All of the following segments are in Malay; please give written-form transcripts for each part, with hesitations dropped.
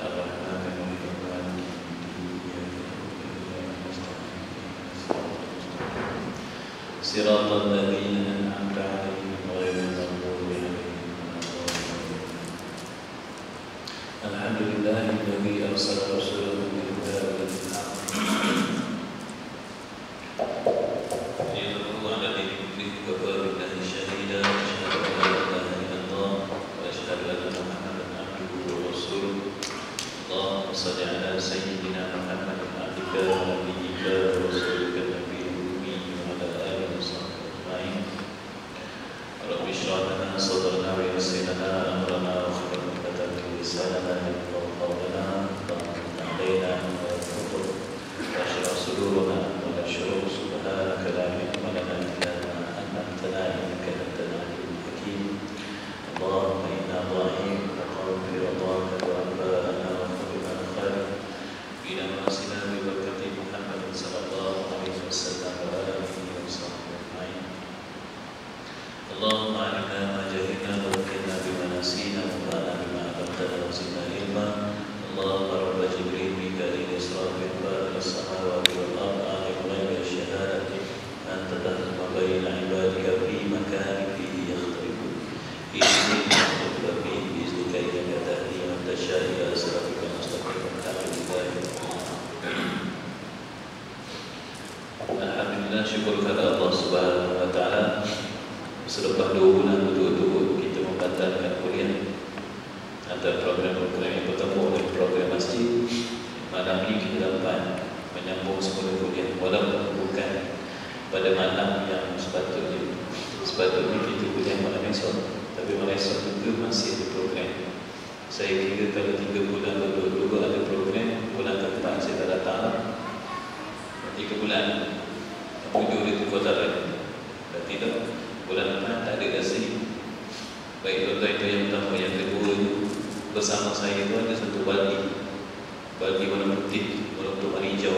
صراط الذين أنعمت عليهم غير المغضوب عليهم ولا الضالين. الحمد لله الذي أرسل رسوله بالهدى ودين الحق ليظهره على دين كله وكفى بالله شهيدا. أشهد أن لا إله إلا الله وأشهد أن محمدا عبده ورسوله. اللهم صل على سيدنا محمد عبدك ونبيك ورسولك النبي الأمي وعلى آله وصحبه أجمعين. رب اشرح لنا صدرنا ويسر لنا أمرنا واغفر لنا لساننا يفقهوا قولنا. اللهم افتح علينا ولا تغفر واشرح صدورنا ولا شرور. سبحانك لا علم لنا إلا ما علمتنا إنك أنت العليم الحكيم. اللهم إنا ضعيف نقوم برضاك وأنباءنا وخذنا خير في نواسنا ببركة محمد صلى الله عليه وسلم وآله وصحبه أجمعين. اللهم علمنا ما جهلنا وذكرنا بما نسينا وانفعنا بما علمتنا وزدنا علما. اللهم رب جبريل ميكائيل إسرافيل فاطر السماوات والأرض عالم الغيب والشهادة أنت تحكم بين عبادك في مكان فيه يختلفون فيه يختلف فيه بإذنك إنك تهدي من تشاء إلى صراطك المستقيم. Alhamdulillah, syukur kepada Allah Subhanahu wa taala. Selepas 2 bulan betul-betul kita membatalkan kuliah. Antara program-program yang pertama adalah program masjid. Malam ini kita dapat menyambung semula kuliah walaupun bukan pada malam yang sepatutnya kita kuliah malam esok, tapi malam esok itu masih ada program. Saya kira kalau 3 bulan betul-betul ada program, bulan keempat saya tak datang. 3 bulan 7 itu kota lain. Dan tidak, bulan depan tak ada kasih. Baik tuan-tuan itu yang pertama. Yang kedua itu bersama saya itu ada satu baldi warna putih, warna warna hijau.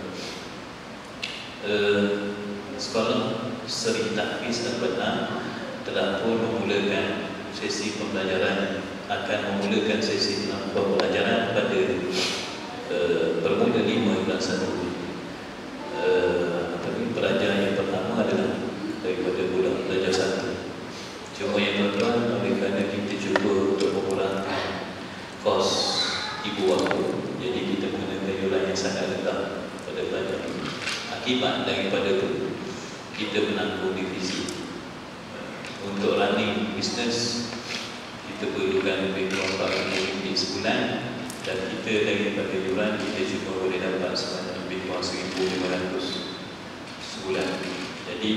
Sekolah Seri Tahfiz Al-Batna telah pun memulakan sesi pembelajaran, akan memulakan sesi pembelajaran pada bermula 5 bulan 1. Tapi pelajaran yang pertama adalah daripada bulan belajar 1. Cuma yang tuan-tuan, oleh kerana kita cuba untuk mengurangkan kos ibu waktu, jadi kita menggunakan yuran yang sangat rendah pada pelajaran ini. Akibat daripada itu, kita menanggung divisi. Untuk running business, kita perlukan lebih kurang RM40 sebulan, dan kita daripada yuran kita cuma boleh dapat sebanyak lebih kurang RM1,500 sebulan. Jadi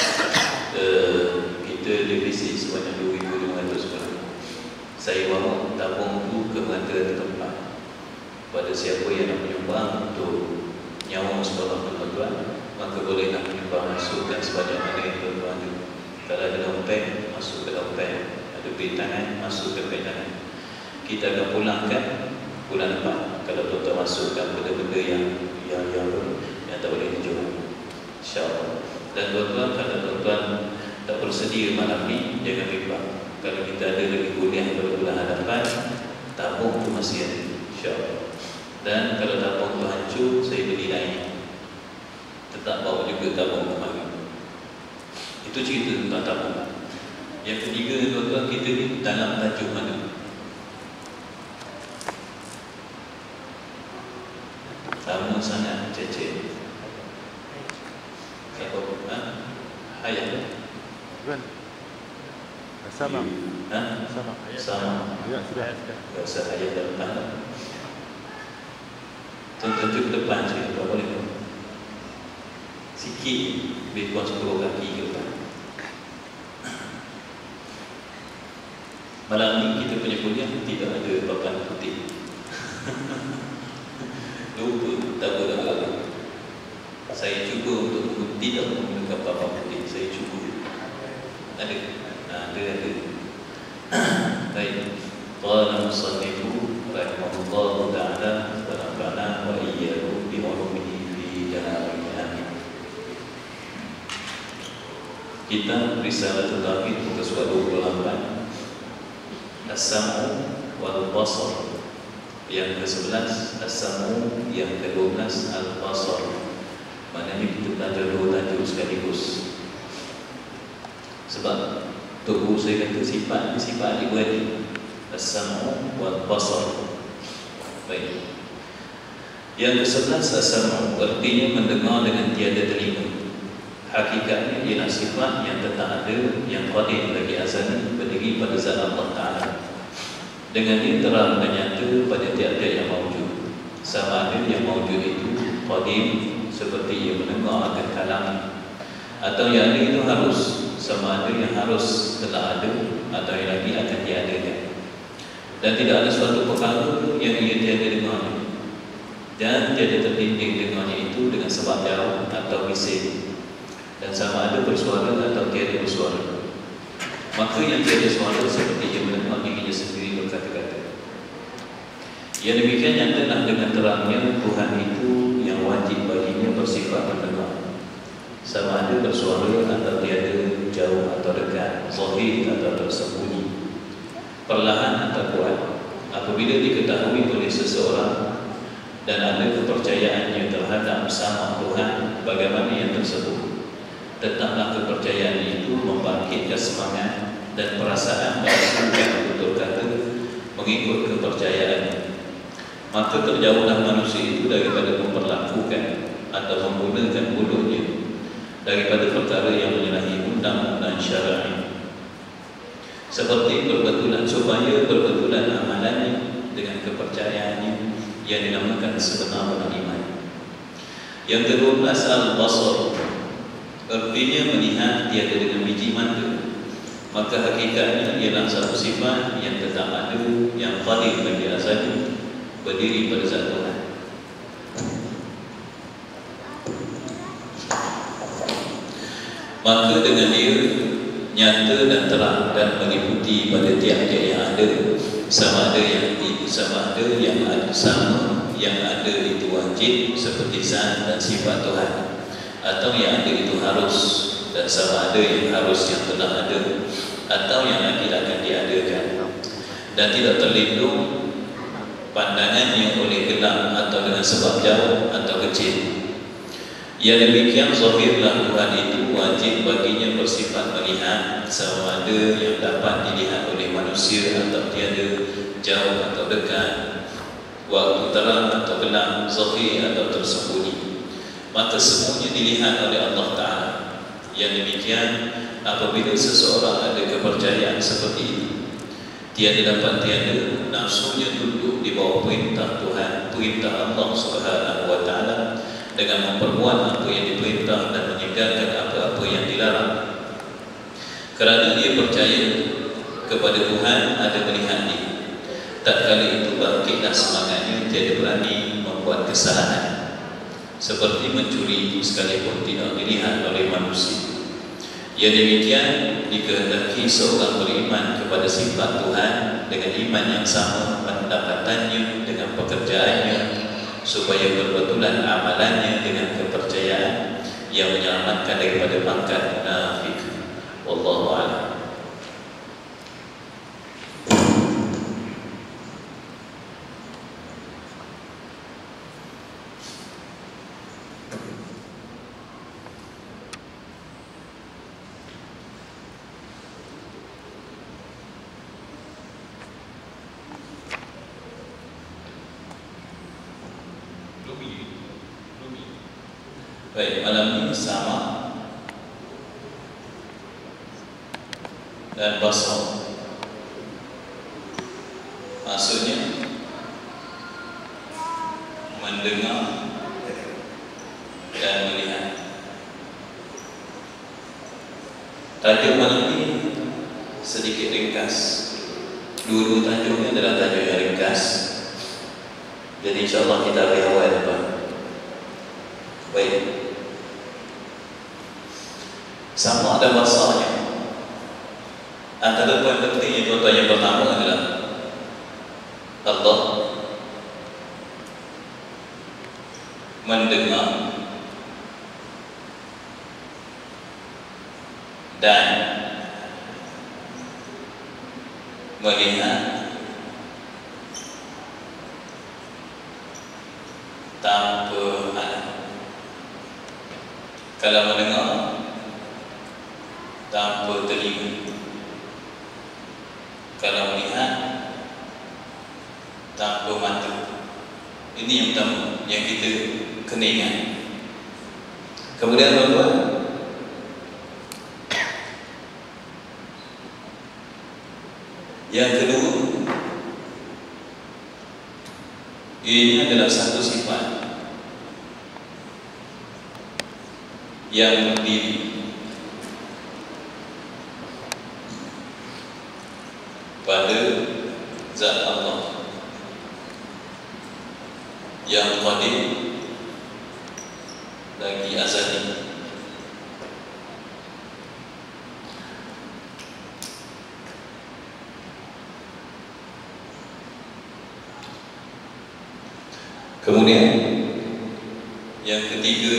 kita divisi sebanyak RM2,500 sebulan. Saya bawa tabung itu ke mana tempat. Pada siapa yang nak menyumbang untuk nyawa sekolah tuan-tuan, maka boleh nak menyumbang, masukkan sebanyak mana yang tuan-tuan ada. Kalau ada dompet, masuk ke dompet. Ada bil tangan, masuk ke bil tangan. Kita akan pulangkan bulan depan kalau tuan-tuan masukkan benda-benda yang tak boleh dijual, insya-Allah. Dan tuan-tuan, kalau tuan-tuan tak bersedia malam ni, jangan bimbang. Kalau kita ada lagi kuliah pada bulan hadapan, tabung tu masih ada, insya-Allah. Dan kalau tabung tu hancur, saya beli lain, tetap bawa juga tabung kemari. Itu cerita tentang tabung. Yang ketiga, tuan-tuan, kita ni dalam tajuk mana? Tamu sangat cecek. Ayat Bukan. Sama. Sama. Sama. Ya, sudah. Tak usah ayat depan. Tuan-tuan ke depan saya, tak boleh. Sikit, lebih kurang 10 kaki ke depan. Malam ni kita punya kuliah tidak ada papan putih. Lupa, tak boleh. Saya cuba untuk tidak menggunakan papan putih. Saya cuba. Ada. Ada. Baik. Qala musannifu rahimahullahu ta'ala wa nafa'na wa iyyahu bi ulumihi fi jami'il amin. Kitab Risalah Tauhid muka surat 28. As-sam'u wal basar Yang ke-11 as-sam'u, yang ke-12 al-basar. Maknanya kita belajar dua tajuk sekaligus. Sebab tubuh saya kata sifat dua ni, as-sam'u wal basar. Baik. Yang ke-11 as-sam'u, artinya mendengar dengan tiada telinga. Hakikatnya ialah sifat yang tetap ada, yang qadim lagi azali, berdiri pada zat Allah Ta'ala. Dengan ini terang dan nyata pada tiap-tiap yang mawujud. Sama ada yang mawujud itu qadim, seperti ia mendengar akan kalam, atau yang ada itu harus, sama ada yang harus telah ada, atau yang lagi akan diadakan. Dan tidak ada suatu perkara yang ia tiada dengarnya, dan tiada tertinding dengannya itu dengan sebab jauh atau bising. Dan sama ada bersuara atau tiada bersuara. Maka yang tiada suara seperti ia mendengar dirinya sendiri berkata-kata. Yang demikian nyatalah dengan terangnya Tuhan itu yang wajib baginya bersifat mendengar, sama ada bersuara atau tiada, jauh atau dekat, zahir atau tersembunyi, perlahan atau kuat. Apabila diketahui oleh seseorang dan ada kepercayaannya terhadap sama Tuhan bagaimana yang tersebut, tetaplah kepercayaan itu membangkitkan semangat dan perasaan melakukan tutur kata mengikut kepercayaan. Maka terjauhlah manusia itu daripada memperlakukan atau menggunakan mulutnya daripada perkara yang menyalahi undang-undang syar'i, seperti berbetulan, supaya berbetulan amalannya dengan kepercayaannya yang dinamakan sebenar-benar iman. Yang ke-12 al-basar, artinya melihat tiada dengan biji mata. Maka hakikatnya ialah satu sifat yang tetap ada, yang qadim bagi azali, berdiri pada zat Tuhan. Maka dengan dia nyata dan terang dan meliputi pada tiap-tiap yang ada, sama ada yang ada itu wajib seperti zat dan sifat Tuhan, atau yang ada itu harus, dan sama ada yang harus yang telah ada, atau yang lagi akan diadakan, dan tidak terlindung pandangannya oleh gelap atau dengan sebab jauh atau kecil. Yang demikian zahirlah Tuhan itu wajib baginya bersifat melihat, sama ada yang dapat dilihat oleh manusia atau tiada, jauh atau dekat, waktu terang atau gelap, zahir atau tersembunyi. Maka semuanya dilihat oleh Allah Ta'ala. Yang demikian, apabila seseorang ada kepercayaan seperti itu, tiada dapat tiada, nafsunya duduk di bawah perintah Tuhan, perintah Allah Subhanahu wa Ta'ala, dengan memperbuat apa yang diperintah dan meninggalkan apa-apa yang dilarang. Kerana dia percaya kepada Tuhan ada melihat dia, tatkala itu bangkitlah semangatnya, tiada berani membuat kesalahan, seperti mencuri sekalipun tidak dilihat oleh manusia. Yang demikian dikehendaki seorang beriman kepada sifat Tuhan dengan iman yang sama pendapatannya dengan pekerjaannya, supaya berbetulan amalannya dengan kepercayaan yang menyelamatkan daripada pangkat munafik. Wallahu a'lam. Baik, malam ini sama dan basar, maksudnya mendengar dan melihat. Tajuk malam ini sedikit ringkas. Dua-dua tajuknya adalah tajuk yang ringkas, jadi insyaAllah kita beri awal depan. Baik, sama ada basarnya. Antara poin penting tuan-tuan yang pertama adalah Allah mendengar dan melihat Kalau mendengar tanpa telinga, kalau melihat tanpa mata. Ini yang pertama yang kita kena ingat. Kemudian tuan-tuan, yang kedua, ini adalah satu sifat yang berdiri pada zat Allah yang qadim lagi azali. Kemudian yang ketiga,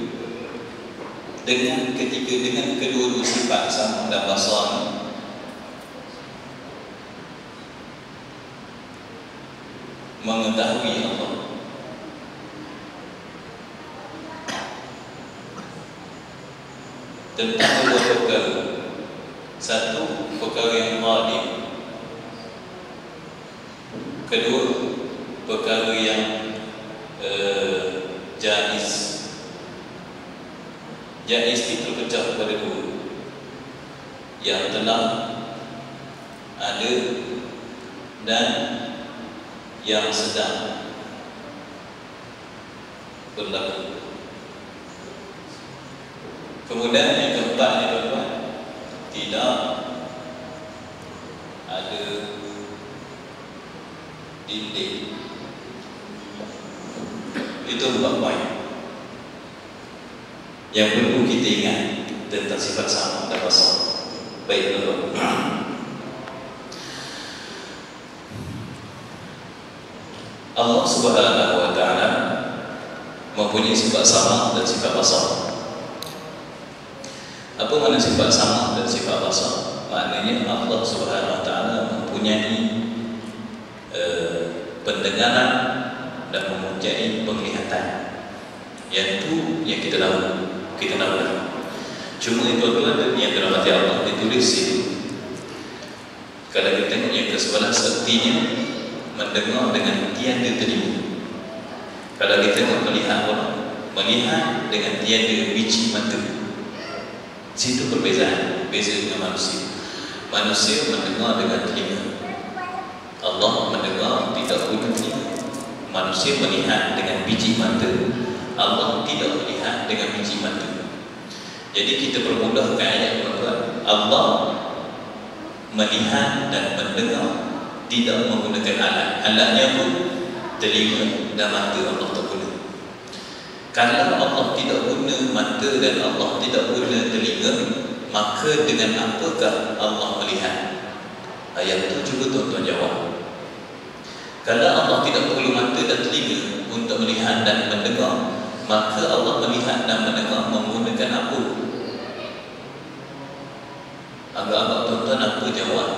dengan kedua-dua sifat sama dan basar mengetahui Allah. Tentang dua perkara. Satu, perkara yang qadim. Kedua, perkara yang jaiz. Jaiz itu terpecah kepada dua, yang telah ada dan yang sedang berlaku. Kemudian yang keempatnya tuan-tuan, tidak ada dinding. Itu 4 poin yang perlu kita ingat tentang sifat sama dan basar. Baik tuan-tuan, Allah Subhanahu wa ta'ala mempunyai sifat sama dan sifat basar. Apa makna sifat sama dan sifat basar? Maknanya Allah Subhanahu wa ta'ala mempunyai pendengaran dan mempunyai penglihatan. Yang itu yang kita tahu lah. Cuma itu adalah yang dalam hati Allah ditulis itu. Kalau kita tengok yang ke-11, artinya mendengar dengan tiada telinga. Kalau kita tengok melihat orang, melihat dengan tiada biji mata. Situ perbezaan, beza dengan manusia. Manusia mendengar dengan telinga, Allah mendengar tidak guna telinga. Manusia melihat dengan biji mata, Allah tidak melihat dengan biji mata. Jadi kita permudahkan ayat tuan-tuan, Allah melihat dan mendengar tidak menggunakan alat. Alatnya pun telinga dan mata Allah tak guna. Kalau Allah tidak guna mata dan Allah tidak guna telinga, maka dengan apakah Allah melihat? Ayat itu cuba tuan-tuan jawab. Kalau Allah tidak perlu mata dan telinga untuk melihat dan mendengar, maka Allah melihat dan mendengar menggunakan apa? Agak-agak tuan-tuan apa jawab?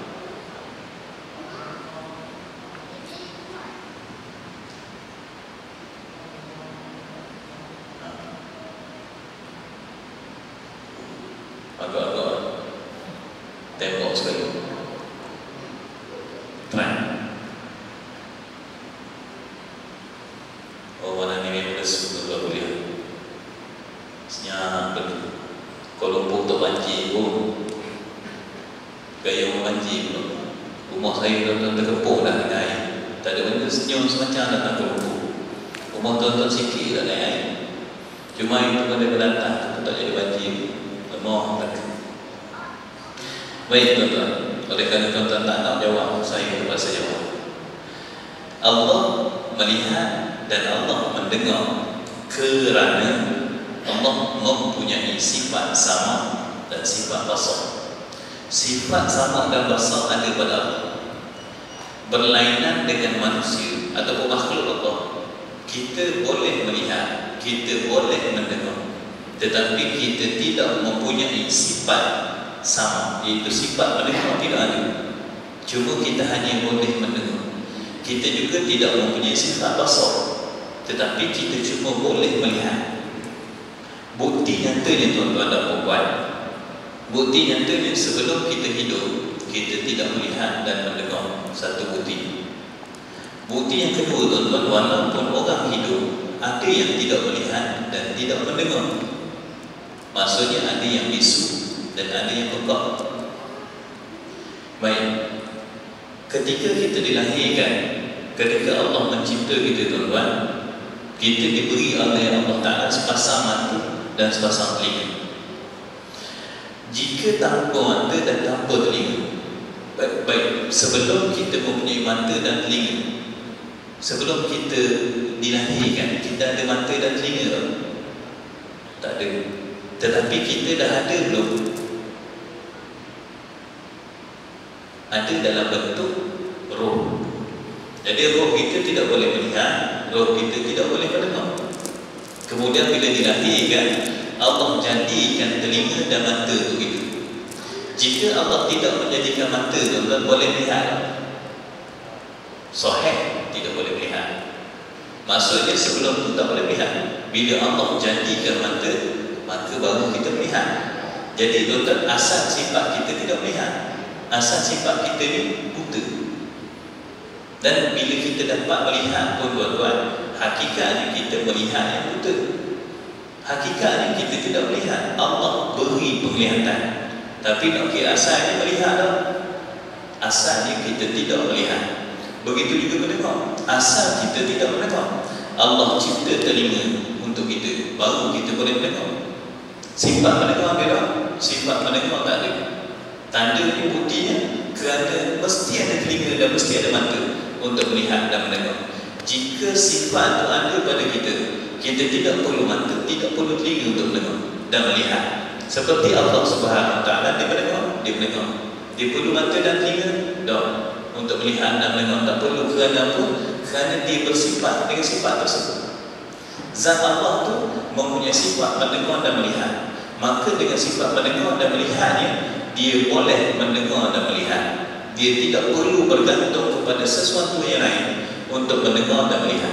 Agak-agak tembok sekali. Try. Oh, mana ni memang sudah boleh. Senyap lagi. Kalau untuk banjir pun gaya orang banjir pun. Rumah saya tuan-tuan terkepung dah dengan air. Tak ada benda senyum semacam datang ke lumpur. Rumah tuan-tuan sikit dah dengan air. Cuma itu pada berdatang tu tak jadi banjir. Lemah tak. Baik tuan-tuan, oleh kerana tuan-tuan tak nak jawab, saya terpaksa jawab. Allah melihat dan Allah mendengar kerana Allah mempunyai sifat sama dan sifat basar. Sifat sama dan basar ada pada Allah. Berlainan dengan manusia ataupun makhluk Allah, kita boleh melihat, kita boleh mendengar, tetapi kita tidak mempunyai sifat sama, iaitu sifat mendengar tidak ada. Cuma kita hanya boleh mendengar. Kita juga tidak mempunyai sifat basar, tetapi kita cuma boleh melihat. Bukti nyatanya tuan-tuan dan puan, bukti nyatanya sebelum kita hidup, kita tidak melihat dan mendengar. Satu bukti. Bukti yang kedua tuan-tuan, walaupun orang hidup, ada yang tidak melihat dan tidak mendengar. Maksudnya ada yang bisu dan ada yang pekak. Baik, ketika kita dilahirkan, ketika Allah mencipta kita tuan-tuan, kita diberi oleh Allah Ta'ala sepasang mata dan sepasang telinga. Jika tanpa mata dan tanpa telinga, baik, sebelum kita mempunyai mata dan telinga, sebelum kita dilahirkan, kita ada mata dan telinga? Tak ada. Tetapi kita dah ada belum? Ada dalam bentuk roh. Jadi roh kita tidak boleh melihat, roh kita tidak boleh mendengar. Kemudian bila dilahirkan, Allah jadikan telinga dan mata untuk itu. Jika Allah tidak menjadikan mata, tuan-tuan boleh melihat? Sahih, tidak boleh melihat. Maksudnya sebelum itu tak boleh melihat. Bila Allah jadikan mata, maka baru kita melihat. Jadi tuan-tuan, asal sifat kita tidak melihat, asal sifat kita ni buta. Dan bila kita dapat melihat pun tuan-tuan, hakikatnya kita melihat yang buta. Hakikatnya kita tidak melihat. Allah beri penglihatan, tapi nak kira asalnya melihat tak? Asalnya kita tidak melihat. Begitu juga mendengar. Asal kita tidak mendengar. Allah cipta telinga untuk kita, baru kita boleh mendengar. Sifat mendengar ada tak? Sifat mendengar tak ada. Tandanya, buktinya, kerana mesti ada telinga dan mesti ada mata untuk melihat dan mendengar. Jika sifat itu ada pada kita, kita tidak perlu mata, tidak perlu telinga untuk mendengar dan melihat. Seperti Allah Subhanahu Wa Taala, dia mendengar, dia mendengar. Dia perlu mata dan telinga? Tak. Untuk melihat dan mendengar tak perlu. Kerana apa? Kerana dia bersifat dengan sifat tersebut. Zat Allah tu mempunyai sifat mendengar dan melihat. Maka dengan sifat mendengar dan melihatnya, dia boleh mendengar dan melihat. Dia tidak perlu bergantung kepada sesuatu yang lain untuk mendengar dan melihat.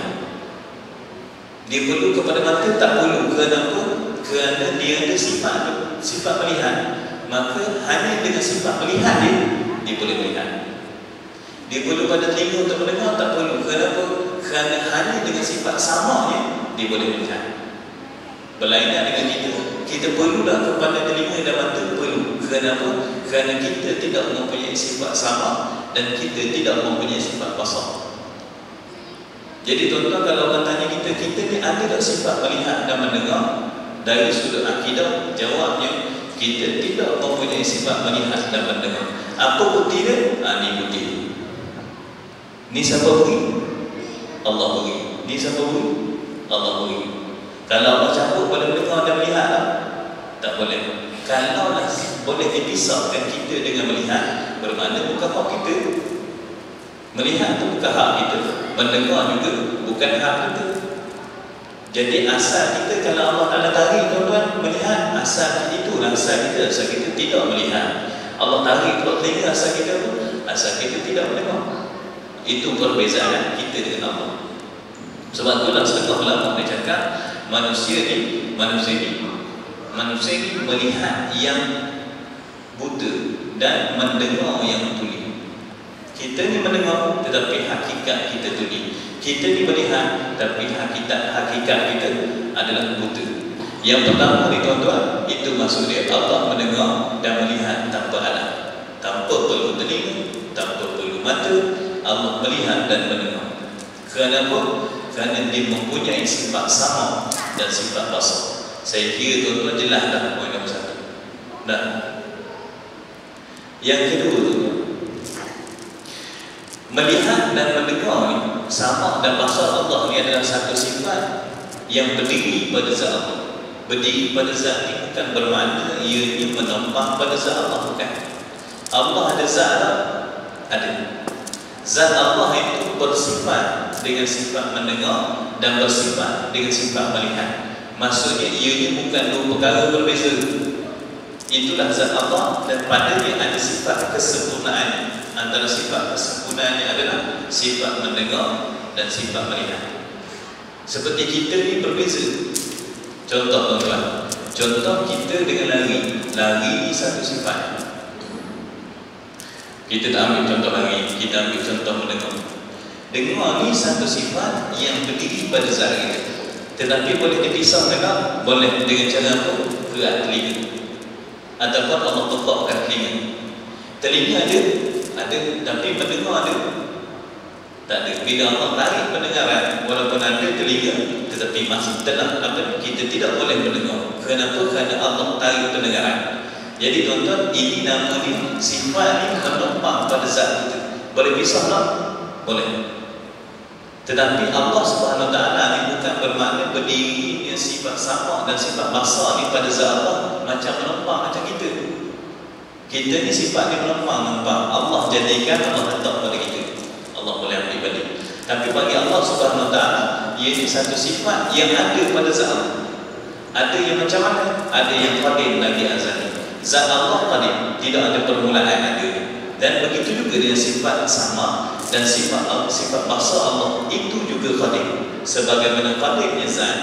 Dia perlu kepada mata? Tak perlu. Kerana apa? Kerana dia ada sifat melihat. Maka hanya dengan sifat melihat dia boleh melihat. Dia perlu pada telinga untuk mendengar? Tak perlu. Kenapa? Kerana hanya dengan sifat samanya dia boleh melihat. Berlainan dengan kita perlulah kepada telinga dan mata? Perlu. Kenapa? Kerana kita tidak mempunyai sifat sama dan kita tidak mempunyai sifat basar. Jadi tuan-tuan, kalau orang tanya kita ni ada tak sifat melihat dan mendengar? Dari sudut akidah, jawabnya kita tidak mempunyai sifat melihat dan mendengar. Apa bukti dia? Ni bukti. Ni siapa beri? Allah beri. Ni siapa beri? Allah beri. Kalau Allah cabut, boleh mendengar dan melihat tak? Tak boleh. Kalau lah boleh dipisahkan kita dengan melihat, bermakna bukan hak kita. Melihat tu bukan hak kita, mendengar juga bukan hak kita. Jadi asal kita, kalau Allah Ta'ala tarik tuan-tuan melihat, asal itulah asal kita. Asal kita tidak melihat. Allah tarik keluar telinga, asal kita pun, asal kita tidak mendengar. Itu perbezaan kita dengan Allah. Sebab itulah setengah ulama dia cakap, manusia ni melihat yang buta dan mendengar yang tuli. Kita ni mendengar tetapi hakikat kita tuli. Kita ni melihat tapi hakikat kita adalah buta. Yang pertama ni tuan-tuan, itu maksud dia Allah mendengar dan melihat tanpa alat, tanpa perlu telinga, tanpa perlu mata. Allah melihat dan mendengar. Kerana apa? Kerana dia mempunyai sifat sama dan sifat basar. Saya kira tuan-tuan jelas dah poin nombor 1. Dah. Yang kedua tuan-tuan, melihat dan mendengar ni, sama dan basar Allah ni adalah satu sifat yang berdiri pada zat Allah. Berdiri pada zat ni bukan bermakna ianya menempah pada zat Allah, bukan. Allah ada zat? Ada. Zat Allah itu bersifat dengan sifat mendengar dan bersifat dengan sifat melihat. Maksudnya ianya bukan dua perkara berbeza. Itulah zat Allah, dan padanya ada sifat kesempurnaan. Antara sifat kesempurnaannya adalah sifat mendengar dan sifat melihat. Seperti kita ni berbeza. Contoh tuan-tuan, Contoh kita dengan lari. Lari ni satu sifat. Kita tak ambil contoh lari, kita ambil contoh mendengar. Dengar ni satu sifat yang berdiri pada zat kita. Tetapi boleh dipisah dengar, boleh dengan cara apa? Kerat telinga. Ataupun Allah tekakkan telinga. Telinga ada, tapi mendengar ada. Tak ada. Bila Allah tarik pendengaran, walaupun ada telinga, tetapi masih telah kita tidak boleh mendengar. Kenapa? Kerana Allah tarik pendengaran. Jadi tuan-tuan, ini nama ni, sifat ni menumpang pada zat kita. Boleh pisah tak? Boleh. Tetapi Allah Subhanahu Wa Taala ni bukan bermakna berdiri yang sifat sama dan sifat basar ni pada zat Allah macam menumpang macam kita. Kita ni sifat ni menumpang. Allah jadikan, Allah letak pada kita. Allah boleh ambil balik. Tapi bagi Allah Subhanahu Wa Taala, ia ni satu sifat yang ada pada zat Allah. Ada yang macam mana? Ada yang qadim lagi azali. Zat Allah qadim, tidak ada permulaan ada. Dan begitu juga dengan sifat sama dan sifat basar Allah itu juga qadim. Sebagaimana qadimnya zat,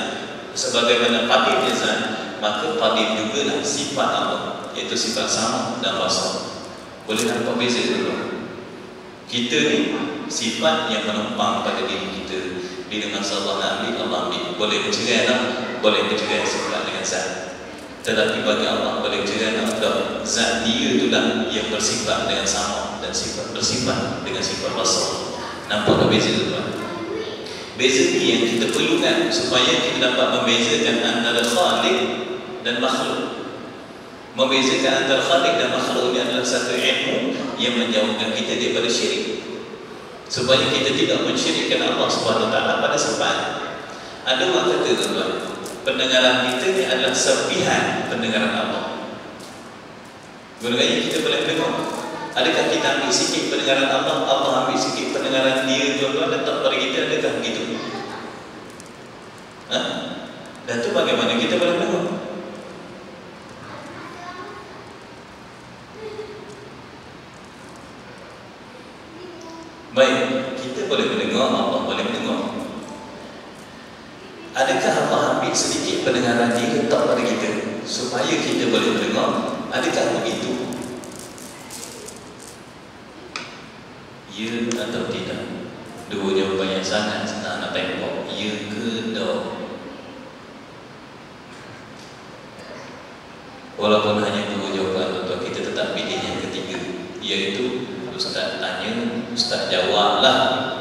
maka qadim jugalah sifat Allah, iaitu sifat sama dan basar. Boleh nampak beza dulu. Kita ni sifat yang menumpang pada diri kita. Bila masa Allah nak ambil, Allah ambil. Boleh bercerai tak? Boleh bercerai sifat dengan zat. Tetapi bagi Allah boleh bercerai tak? Zat dia itulah yang bersifat dengan sama dan sifat bersifat dengan sifat basar. Nampak tak beza tu? Beza ni yang kita perlukan supaya kita dapat membezakan antara khaliq dan makhluk. Membezakan antara khaliq dan makhluk ini adalah satu ilmu yang menjauhkan kita daripada syirik. Supaya kita tidak mensyirikkan Allah Subhanahu Wa Taala pada sifat. Ada orang kata tuan-tuan, pendengaran kita ni adalah serpihan pendengaran Allah. Gunakannya kita boleh dengar. Adakah kita ambil sikit pendengaran Allah, Allah ambil sikit pendengaran dia, tuan-tuan letak pada kita, adakah begitu? Dan tu bagaimana kita boleh dengar? Baik, kita boleh mendengar, Allah boleh mendengar. Adakah Allah ambil sedikit pendengaran dia letak pada kita supaya kita boleh mendengar? Adakah begitu? Ya atau tidak? Dua jawapan yang sangat senang nak tengok. Ya ke tak? Walaupun hanya dua jawapan, tuan-tuan, kita tetap pilih yang ketiga, iaitu Ustaz tanya, Ustaz jawablah.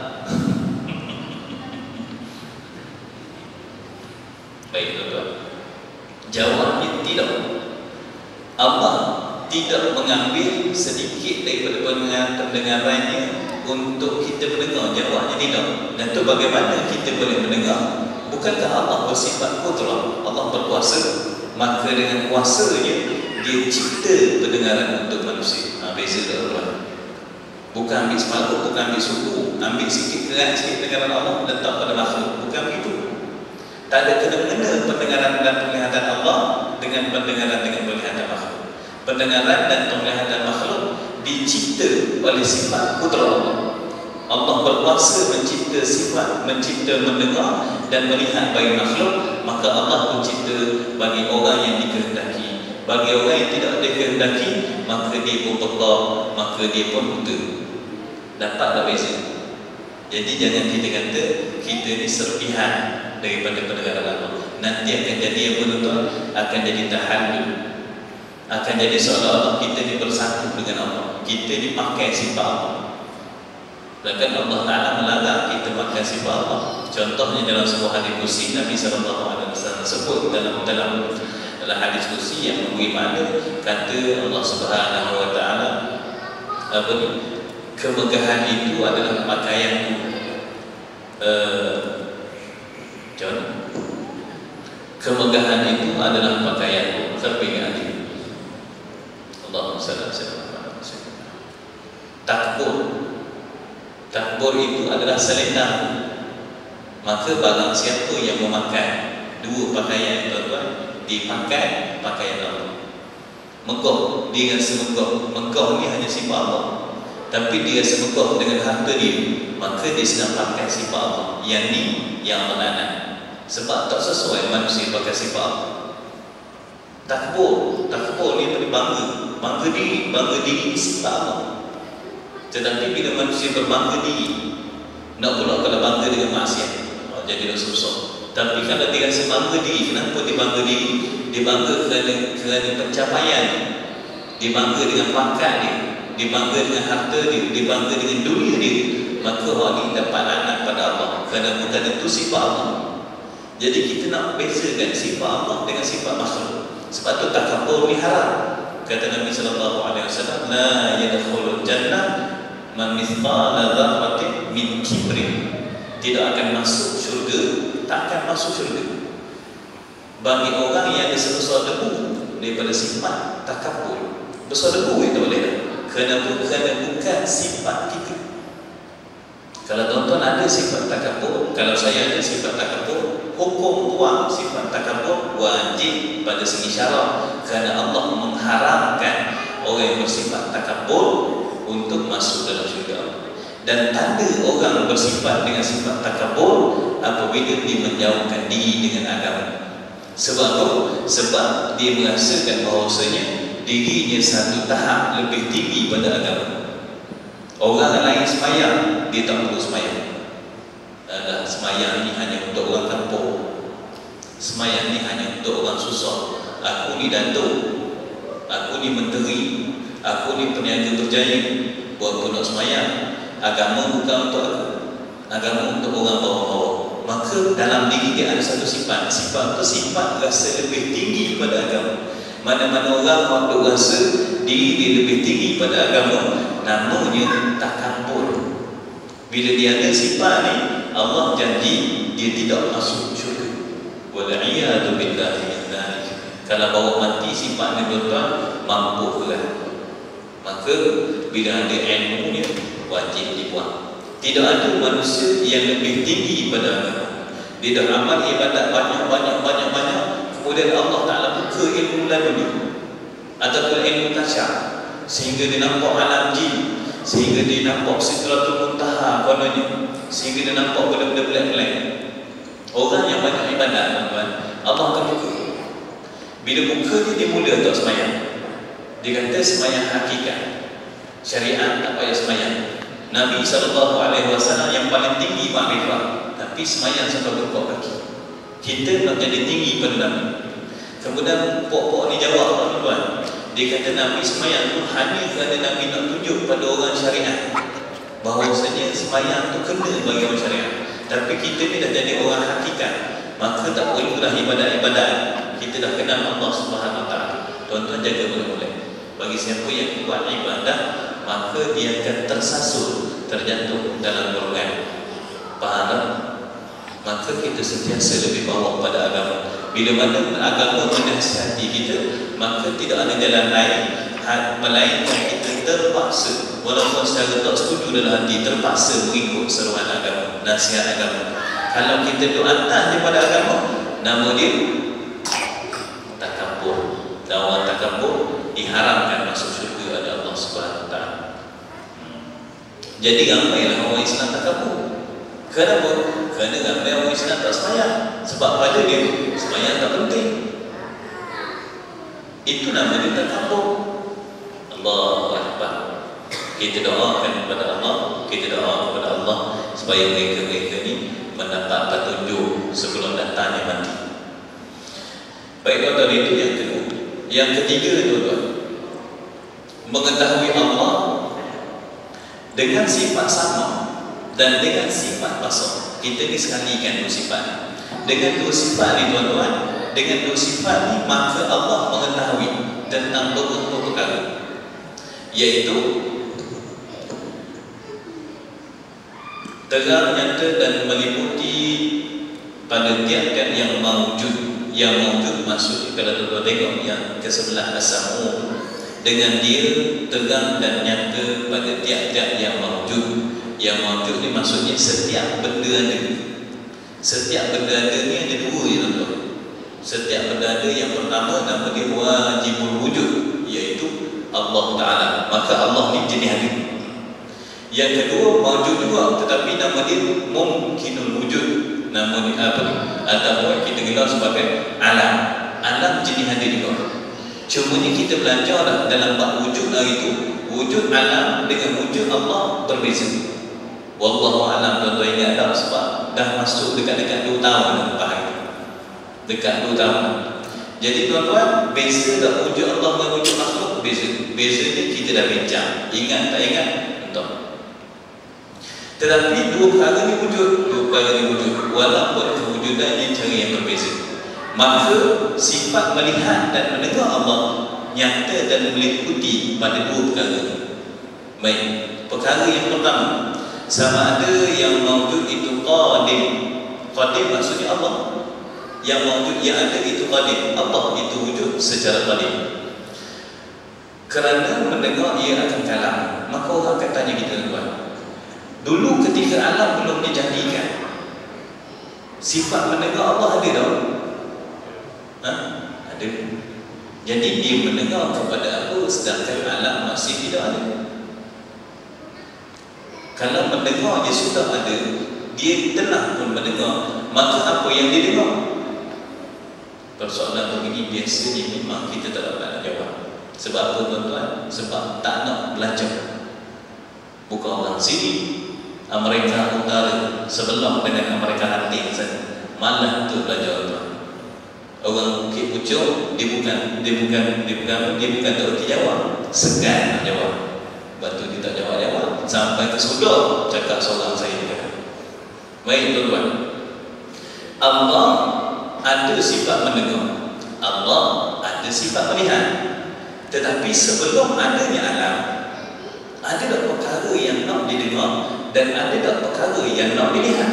Baik tuan-tuan, jawabnya tidak. Allah tidak mengambil sedikit daripada pendengarannya untuk kita mendengar. Jawabnya tidak. Dan tu bagaimana kita boleh mendengar? Bukankah Allah bersifat qudrah? Allah berkuasa, maka dengan kuasanya dia cipta pendengaran untuk manusia. Beza tak tuan? Bukan ambil separuh, bukan ambil suku, ambil sikit kerat sikit pendengaran Allah letak pada makhluk. Bukan begitu. Tak ada kena-mengena pendengaran dan penglihatan Allah dengan pendengaran dengan penglihatan makhluk. Pendengaran dan penglihatan makhluk dicipta oleh sifat qudrah Allah. Allah berkuasa mencipta sifat, mencipta mendengar dan melihat bagi makhluk. Maka Allah mencipta bagi orang yang dikehendaki. Bagi orang yang tidak dikehendaki, maka dia pun pekak, maka dia pun buta. Dapat tak beza? Jadi jangan kita kata kita ni serpihan daripada pendengaran Allah. Nanti akan jadi apa tuan-tuan? Akan jadi tahallul. Akan jadi seolah-olah kita ni bersatu dengan Allah. Kita ni pakai sifat Allah. Bahkan Allah Ta'ala melarang kita pakai sifat Allah. Contohnya dalam sebuah hadis kursi, Nabi SAW sebut dalam hadis kursi yang memberi makna, kata Allah Subhanahu Wa Ta'ala, apa ni? Kemegahan itu adalah pakaianku. John, kemegahan itu adalah pakaianku. Siapa ingat ini? Allahumma salli ala sayyidina. Takbur itu adalah selendang. Maka barang siapa yang memakai dua pakaian tuan-tuan, dipakai pakaian Allah. Megah, dia rasa megah. Megah ni hanya sifat Allah. Tapi dia rasa megah dengan harta dia, maka dia sedang pakai sifat Allah. Yang ni yang Allah nak. Sebab tak sesuai manusia pakai sifat Allah. Takabur ni bangga diri ni sifat Allah. Tetapi bila manusia berbangga diri, nak pula kalau bangga dengan maksiat, jadi dah susah. Tapi kalau dia rasa bangga diri, kenapa dia bangga diri? Dia bangga kerana pencapaian, dia bangga dengan pangkat dia bangga dengan harta dia bangga dengan dunia dia. Maka orang ni dapat anak pada Allah, kerana bukan itu sifat Allah. Jadi kita nak bezakan sifat Allah dengan sifat makhluk. Sebab tu takabur ni haram. Kata Nabi SAW, la yadkhulul jannah man mithqala dzarratin min kibrin. Tidak akan masuk syurga, tak akan masuk syurga bagi orang yang ada sebesar debu daripada sifat takabur. Besar debu itu boleh, kerana bukan sifat kita. Kalau tuan-tuan ada sifat takabur, kalau saya ada sifat takabur, hukum buang sifat takabur wajib pada segi syarak, kerana Allah mengharamkan orang yang bersifat takabur untuk masuk dalam syurga Allah. Dan tanda orang bersifat dengan sifat takabur apabila dia menjauhkan diri dengan agama. Sebab dia merasakan bahawasanya dirinya satu tahap lebih tinggi pada agama. Orang lain semayang, dia tak perlu semayang. Semayang ni hanya untuk orang kampung, semayang ni hanya untuk orang susah. Aku ni datuk, aku ni menteri, aku ni peniaga berjaya, buat pun nak semayang. Agama bukan untuk aku, agama untuk orang bawah-bawah. Maka dalam diri dia ada satu sifat itu sifat rasa lebih tinggi pada agama. Mana-mana orang waktu rasa diri dia lebih tinggi pada agama, namanya takabur. Bila dia ada sifat ni, Allah janji dia tidak masuk syurga. Wal'iyadu billahi min dzalik. Kalau bawa mati sifat ni tuan-tuan mampu kerat. Maka bila ada ilmunya wajib dibuang. Tidak ada manusia yang lebih tinggi pada agama. Dia dah amal ibadat banyak, kemudian Allah Ta'ala buka ilmu laduni ataupun ilmu tasyah, sehingga dia nampak alam jin, sehingga dia nampak sidratul muntaha kononnya, sehingga dia nampak benda-benda pelik-pelik. Orang yang banyak ibadat, tuan-tuan, Allah akan buka. Bila buka dia mula tak semayang. Dia kata semayang hakikat, syariat tak payah semayang. Nabi SAW yang paling tinggi makrifat, tapi semayang sampai berpok kaki. Kita nak jadi tinggi pada Nabi. Kemudian pok-pok ni jawab, tuan-tuan, dia kata Nabi semayang tu hanya kerana Nabi nak tunjuk pada orang syariat bahawasanya semayang tu kena bagi orang syariat. Tapi kita ni dah jadi orang hakikat, maka tak perlulah ibadat-ibadat. Kita dah kenal Allah Subhanahu Wa Taala. Tuan-tuan jaga boleh-boleh. Bagi siapa yang buat ibadah, maka dia akan tersasul, terjatuh dalam golongan pahala. Maka kita sentiasa lebih bawah pada agama. Bila mana agama menasihati kita, maka tidak ada jalan lain melainkan kita terpaksa, walaupun secara tak setuju dalam hati, terpaksa mengikut seruan agama, nasihat agama. Kalau kita duduk atas daripada agama, nama dia takabur. Dan orang takabur diharamkan masuk syurga oleh Allah Subhanahu Wa Taala. Jadi ramailah orang Islam takabur. Kenapa? Kerana ramai orang Islam tak semayang. Sebab pada dia semayang tak penting. Itu nama dia takabur. Allahu Akbar. Kita doakan kepada Allah, supaya mereka-mereka ni mendapat petunjuk sebelum datangnya mati. Baik, tuan-tuan, itu yang kedua. Yang ketiga, tuan-tuan, mengetahui Allah dengan sifat sama dan dengan sifat basar. Kita ni sekalikan dua sifat. Dengan dua sifat ni, tuan-tuan, dengan dua sifat ni, maka Allah mengetahui tentang beberapa perkara, iaitu terang, nyata dan meliputi pada tiap-tiap yang mawujud. Yang mawujud maksud, kalau tuan-tuan tengok yang ke sebelah As-Samu, dengan dia terang dan nyata pada tiap-tiap yang mawujud. Yang mawujud ni maksudnya setiap benda ada. Setiap benda ada ni ada dua, ya tuan-tuan. Setiap benda ada, yang pertama nama dia wajibul wujud, iaitu Allah Ta'ala. Maka Allah ni jenis ada. Yang kedua mawujud juga, tetapi nama dia mungkinul wujud. Nama dia apa? Ataupun kita kenal sebagai alam. alam jenis ada juga. Cumanya kita belajar dalam bab wujud hari itu, wujud alam dengan wujud Allah berbeza. Wallahu alam, tuan-tuan ingat tak, sebab dah masuk dekat-dekat 2 tahun lepas itu. Dekat 2 tahun. Jadi tuan-tuan, beza tak wujud Allah dengan wujud makhluk? Beza. Beza ni kita dah bincang. Ingat tak ingat? Entah. Tetapi dua perkara ni wujud. Walaupun kewujudannya cara yang berbeza. Maka sifat melihat dan mendengar Allah nyata dan meliputi pada 2 perkara ni. Baik, perkara yang pertama, sama ada yang mawjud itu qadim. Qadim maksudnya Allah. Yang mawjud yang ada itu qadim. Allah itu wujud secara qadim. Kerana mendengar ia akan kalam. Maka orang akan tanya kita, tuan, dulu ketika alam belum dijadikan, sifat mendengar Allah ada tak? Ada. Jadi dia mendengar kepada aku sedangkan alam masih tidak ada. Kalau mendengar dia sudah ada, dia telah pun mendengar, maka apa yang dia dengar? Persoalan begini biasanya memang kita tak dapat nak jawab. Sebab apa, tuan-tuan? Sebab tak nak belajar. Bukan orang sini, Amerika Utara sebelah dengan Amerika Latin saja, malah tu belajar, tuan. Orang Bukit Pucuk dia bukan tak reti jawab, segan nak jawab. Lepas tu dia tak jawab sampai ke sudah cakap seorang saya dia. Baik, tuan-tuan, Allah ada sifat mendengar, Allah ada sifat melihat. Tetapi sebelum adanya alam, ada tak perkara yang nak didengar dan ada tak perkara yang nak dilihat?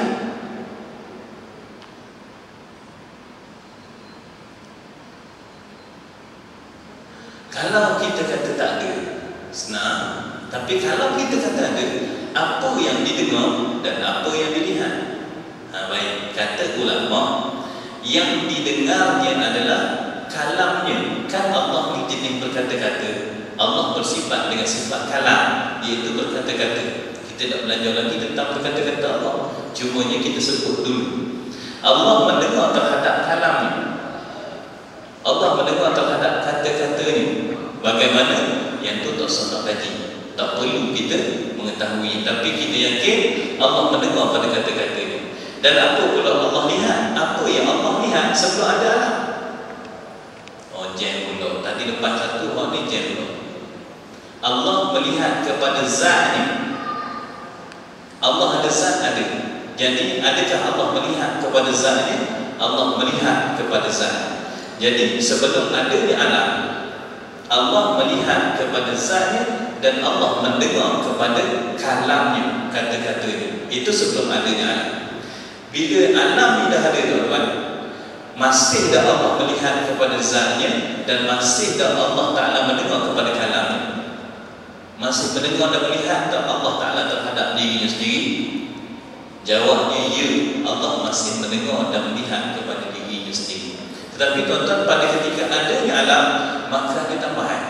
Kalau kita kata tak ada, senang. Tapi kalau kita kata ada, apa yang didengar dan apa yang dilihat? Baik, kata ulama, yang didengarnya adalah kalamnya. Kan Allah ni jenis berkata-kata. Allah bersifat dengan sifat kalam, iaitu berkata-kata. Kita nak belajar lagi tentang berkata-kata Allah, cumanya kita sebut dulu. Allah mendengar terhadap kalamnya, Allah mendengar terhadap kata-katanya. Bagaimana? Yang tu tak sempat lagi, tak perlu kita mengetahui. Tapi kita yakin Allah mendengar pada kata-katanya. Dan apa pula Allah lihat? Apa yang Allah lihat sebelum ada alam? Oh, jam pula. Tadi lepas satu, oh ni jam pula. Allah melihat kepada zatnya. Allah ada zat, ada. Jadi adakah Allah melihat kepada zatnya? Allah melihat kepada zat. Jadi sebelum adanya alam, Allah melihat kepada zatnya dan Allah mendengar kepada kalamnya, kata-katanya. Itu sebelum adanya alam. Bila alam ni dah ada, tuan-tuan, masih dah Allah melihat kepada zatnya dan masih dah Allah Ta'ala mendengar kepada kalamnya? Masih mendengar dan melihat tak Allah Ta'ala terhadap dirinya sendiri? Jawabnya ya, Allah masih mendengar dan melihat kepada dirinya sendiri. Tetapi tuan-tuan, pada ketika adanya alam, maka ada tambahan.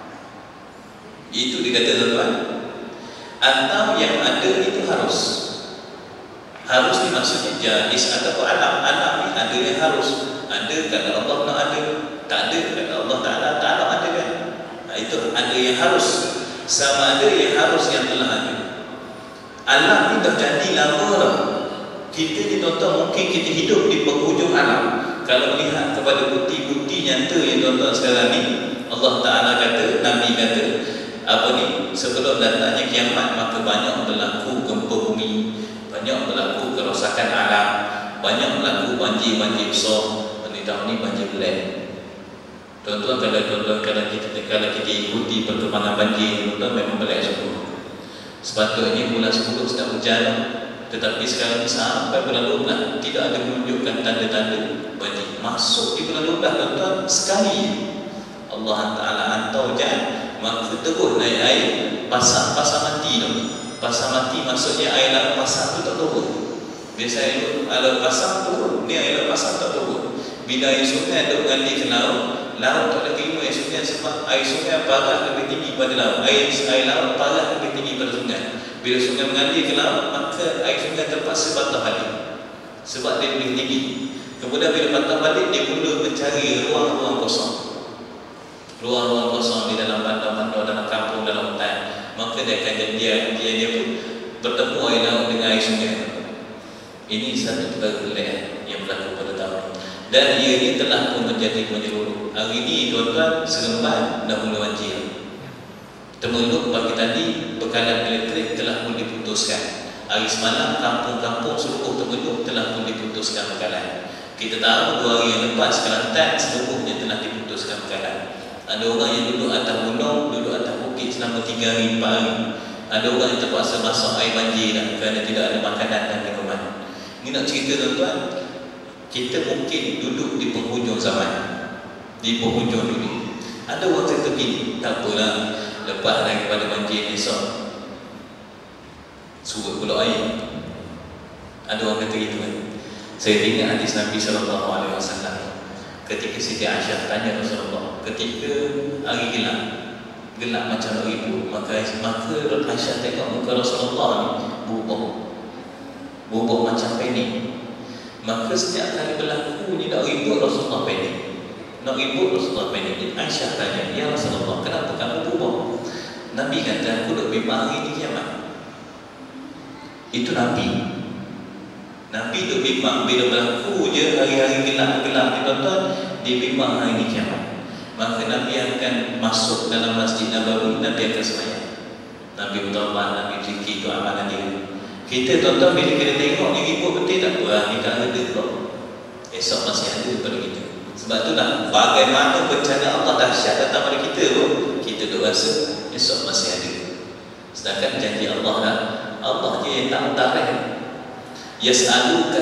Itu dikata, tuan-tuan, atau yang ada itu harus ni maksudnya jais atau alam. Alam ni ada yang harus. Ada kata Allah nak ada, tak ada kata Allah Ta'ala tak ada kan? Itu ada yang harus. Sama ada yang harus yang telah ada. Alam ni dah jadi lama dah. Kita ni, tuan-tuan, mungkin kita hidup di penghujung alam. Kalau melihat kepada bukti-bukti nyata yang tuan-tuan sekarang ni, Allah Ta'ala kata, Nabi kata, sebelum datangnya kiamat, maka banyak berlaku gempa bumi, banyak berlaku kerosakan alam, banyak berlaku banjir-banjir besar. Tahun ni banjir belai. Tuan-tuan, kalau kita ikuti perkembangan banjir, tuan-tuan, memang belai semua. Sepatutnya bulan 10 sedang hujan, tetapi sekarang sampai bulan 12 tidak ada menunjukkan tanda-tanda banjir. Masuk di bulan 12, tuan-tuan, sekali Allah Ta'ala hantar hujan, maka terus naik air, pasar mati tu. Pasar mati maksudnya air laut pasar tu tak turun. Biasa air laut pasar turun, ni air laut pasar tak turun. Bila air sungai duk mengalir ke laut, laut tak ada terima air sungai sebab air sungai parah lebih tinggi pada laut. Air laut parah lebih tinggi pada sungai. Bila sungai mengalir ke laut, maka air sungai terpaksa patah balik sebab dia lebih tinggi. Kemudian bila patah balik, dia mula mencari ruang-ruang kosong. Ruang-ruang kosong di dalam bandar-bandar, dalam kampung, dalam hutan. Maka dia akan dia pun bertemu air laut dengan air sungai. Ini satu perkara pelik yang berlaku pada tahun. Dan ia ini telah pun menjadi menyeluruh. Hari ini tuan-tuan, Seremban dah mula banjir. Temeluk pagi tadi, bekalan elektrik telah pun diputuskan. Hari semalam, kampung-kampung seluruh Temeluk telah pun diputuskan bekalan. Kita tahu 2 hari yang lepas, Kelantan seluruhnya telah diputuskan bekalan. Ada orang yang duduk atas gunung, duduk atas bukit selama 3 hari, 4 hari. Ada orang yang terpaksa masuk air banjir dah, kerana tidak ada makanan dan minuman. Ini nak cerita tuan-tuan, kita mungkin duduk di penghujung zaman, di penghujung dunia. Ada orang kata begini, tak apalah, lepas daripada banjir esok surut pula air. Ada orang kata gitu kan. Saya ingat hadis Nabi SAW ketika Siti Aisyah tanya Rasulullah, ketika hari gelap macam ribu, maka Aisyah tengok muka Rasulullah ni bubuk macam pening. Maka setiap kali berlaku ni nak ribut, Rasulullah pening. Nak ribut, Rasulullah pening. Aisyah tanya, ya Rasulullah, kenapa kamu bubuk? Nabi kata, aku duk bimbang hari ni kiamat. Itu Nabi. Nabi duk bimbang bila berlaku je hari-hari gelap-gelap ni tuan-tuan, dia bimbang hari ni kiamat. Maka Nabi akan masuk dalam Masjid Nabawi, Nabi akan sembahyang. Nabi bertaubat, Nabi zikir, itu amalan dia. Kita tuan-tuan bila kita tengok ni ribut betul tak apa, ni tak ada kok. Esok masih ada pada kita. Sebab tu dah, bagaimana bencana Allah dahsyat datang pada kita pun, kita duk rasa esok masih ada. Sedangkan janji Allah dah, Allah je yang tak tarikh. Yas'aluka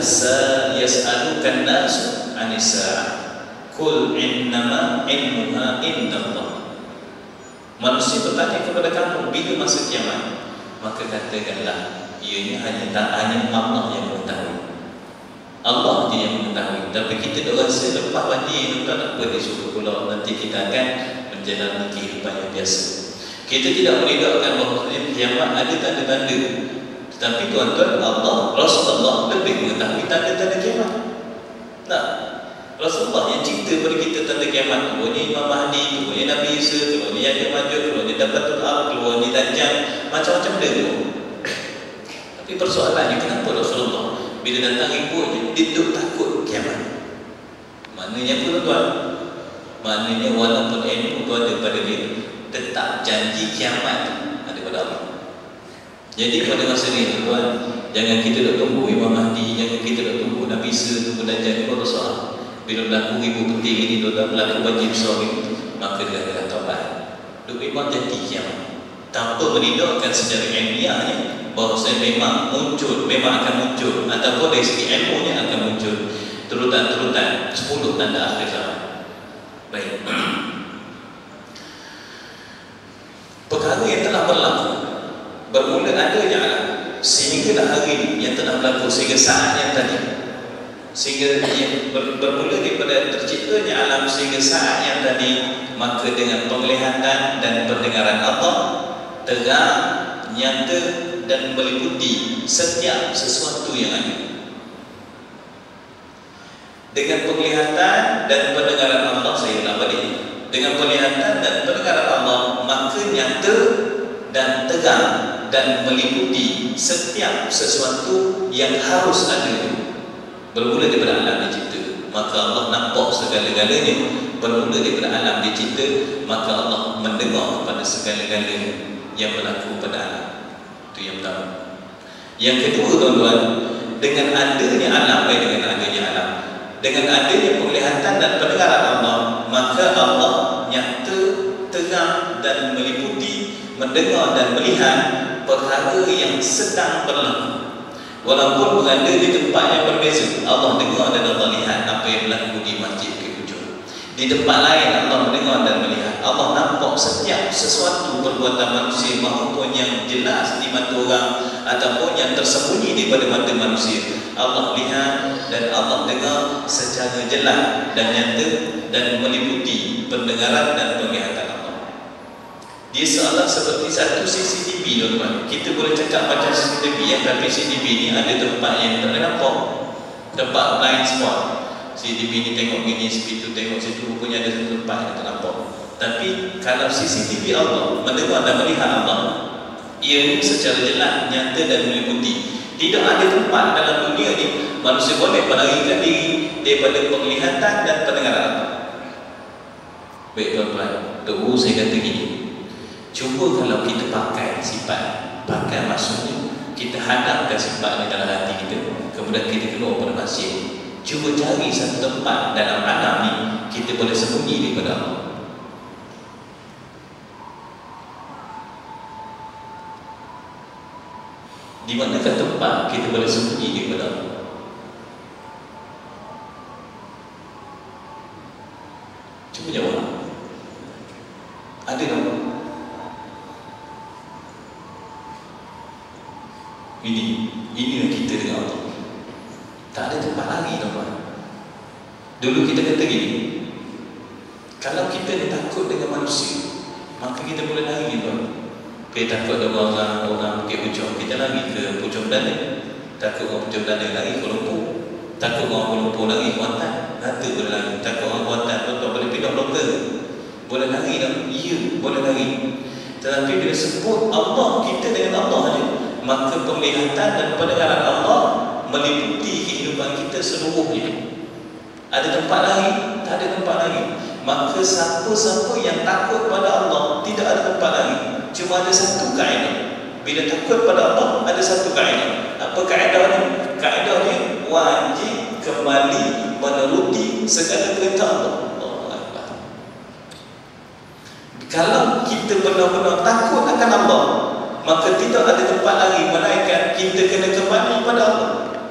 an-nasu 'anis sa'ah. Qul innama ilmuha indallah. Manusia bertanya kepada kamu bila masa kiamat, maka katakanlah ianya hanya Allah yang mengetahui. Allah je yang mengetahui. Tapi kita dah rasa lepas banjir tak apa disuruh pulau, nanti kita akan menjalani kehidupan yang biasa. Kita tidak menidakkan bahawa kiamat ada tanda-tanda. Tetapi tuan-tuan, Allah, Rasulullah lebih mengetahui tanda-tanda kiamat. Tak? Rasulullah yang cerita kepada kita tanda kiamat. Keluarnya Imam Mahdi, keluarnya Nabi Isa, keluarnya Yahya Majud, keluarnya Dabatul Ar, keluarnya Dajjal, macam-macam benda. Tapi persoalannya, kenapa Rasulullah bila datang ribut dia duduk takut kiamat? Maknanya apa tuan-tuan? Maknanya walaupun ilmu tu ada pada dia, tetap janji kiamat ada pada Allah. Jadi pada masa ni tuan, jangan kita duk tunggu Imam Mahdi, jangan kita duk tunggu Nabi Isa, tunggu Dajjal. Itu soal. Bila berlaku ribu penting ini, tuan, berlaku banjir besar ini, maka dia akan taubat. Duk memang jadi kiamat. Tanpa menidakkan secara ilmiahnya bahawa saya memang muncul, memang akan muncul, ataupun dari segi ilmunya akan muncul turutan-turutan 10 tanda akhir zaman. Baik. Perkara yang telah berlaku bermula adanya alam sehinggalah hari ini yang telah berlaku sehingga saat yang tadi, sehingga yang bermula daripada terciptanya alam sehingga saat yang tadi, maka dengan penglihatan dan pendengaran Allah terang, nyata dan meliputi setiap sesuatu yang ada. Dengan penglihatan dan pendengaran Allah, saya ulang balik, dengan penglihatan dan pendengaran Allah, maka nyata dan terang dan meliputi setiap sesuatu yang harus ada. Bermula daripada alam dicipta, maka Allah nampak segala-galanya. Bermula daripada alam dicipta, maka Allah mendengar kepada segala-galanya yang berlaku pada alam. Itu yang pertama. Yang kedua tuan-tuan, dengan adanya alam, dengan adanya penglihatan dan pendengaran Allah, maka Allah nyata, terang dan meliputi, mendengar dan melihat perkara yang sedang berlaku. Walaupun berada di tempat yang berbeza, Allah dengar dan Allah lihat apa yang berlaku di Masjid Kebujur. Di tempat lain Allah mendengar dan melihat. Allah nampak setiap sesuatu perbuatan manusia, maupun yang jelas di mata orang ataupun yang tersembunyi daripada mata manusia. Allah lihat dan Allah dengar secara jelas dan nyata dan meliputi pendengaran dan penglihatan Allah. Dia seolah seperti satu CCTV tuan-tuan. Kita boleh cakap macam CCTV, yang tapi CCTV ni ada tempat yang tak boleh nampak, tempat blind spot. Si TV ni tengok gini, si itu tengok situ, rupanya ada satu tempat yang tak nampak. Tapi kalau CCTV Allah mendengar dan melihat Allah, ia secara jelas, nyata dan meliputi. Tidak ada tempat dalam dunia ni manusia boleh melarikan diri daripada penglihatan dan pendengaran Allah. Baik tuan-tuan, dulu saya kata gini, cuba kalau kita pakai sifat, pakai maksudnya kita hadapkan sifat ni dalam hati kita, kemudian kita keluar pada masjid, cuba cari satu tempat dalam alam ni kita boleh sembunyi daripada Allah. Di manakah tempat kita boleh sembunyi daripada Allah? Cuba jawab. Ada tak? Inilah kita dengan Allah. Tak ada tempat lagi, tuan-tuan. Dulu kita kata gini, kalau kita ni takut dengan manusia, maka kita boleh lari, tuan. Kita takut dengan orang Bukit Pucung, kita lari ke Pucung Belanda. Takut orang Pucung Belanda lari ke Kuala Lumpur. Takut orang Kuala Lumpur lari ke Kuantan, kata boleh lari. Takut orang Kuantan, tuan-tuan boleh pindah lokal, boleh lari tak? Ya, boleh lari. Tetapi bila sebut Allah, kita dengan Allah saja, maka penglihatan dan pendengaran Allah meliputi kehidupan kita seluruhnya. Ada tempat lagi? Tak ada tempat lagi. Maka siapa-siapa yang takut pada Allah, tidak ada tempat lagi. Cuma ada satu kaedah. Bila takut pada Allah, ada satu kaedah. Apa kaedahnya? Kaedahnya wajib kembali menuruti segala perintah Allah. Kalau kita benar-benar takut akan Allah, maka tidak ada tempat lagi melainkan kita kena kembali pada Allah.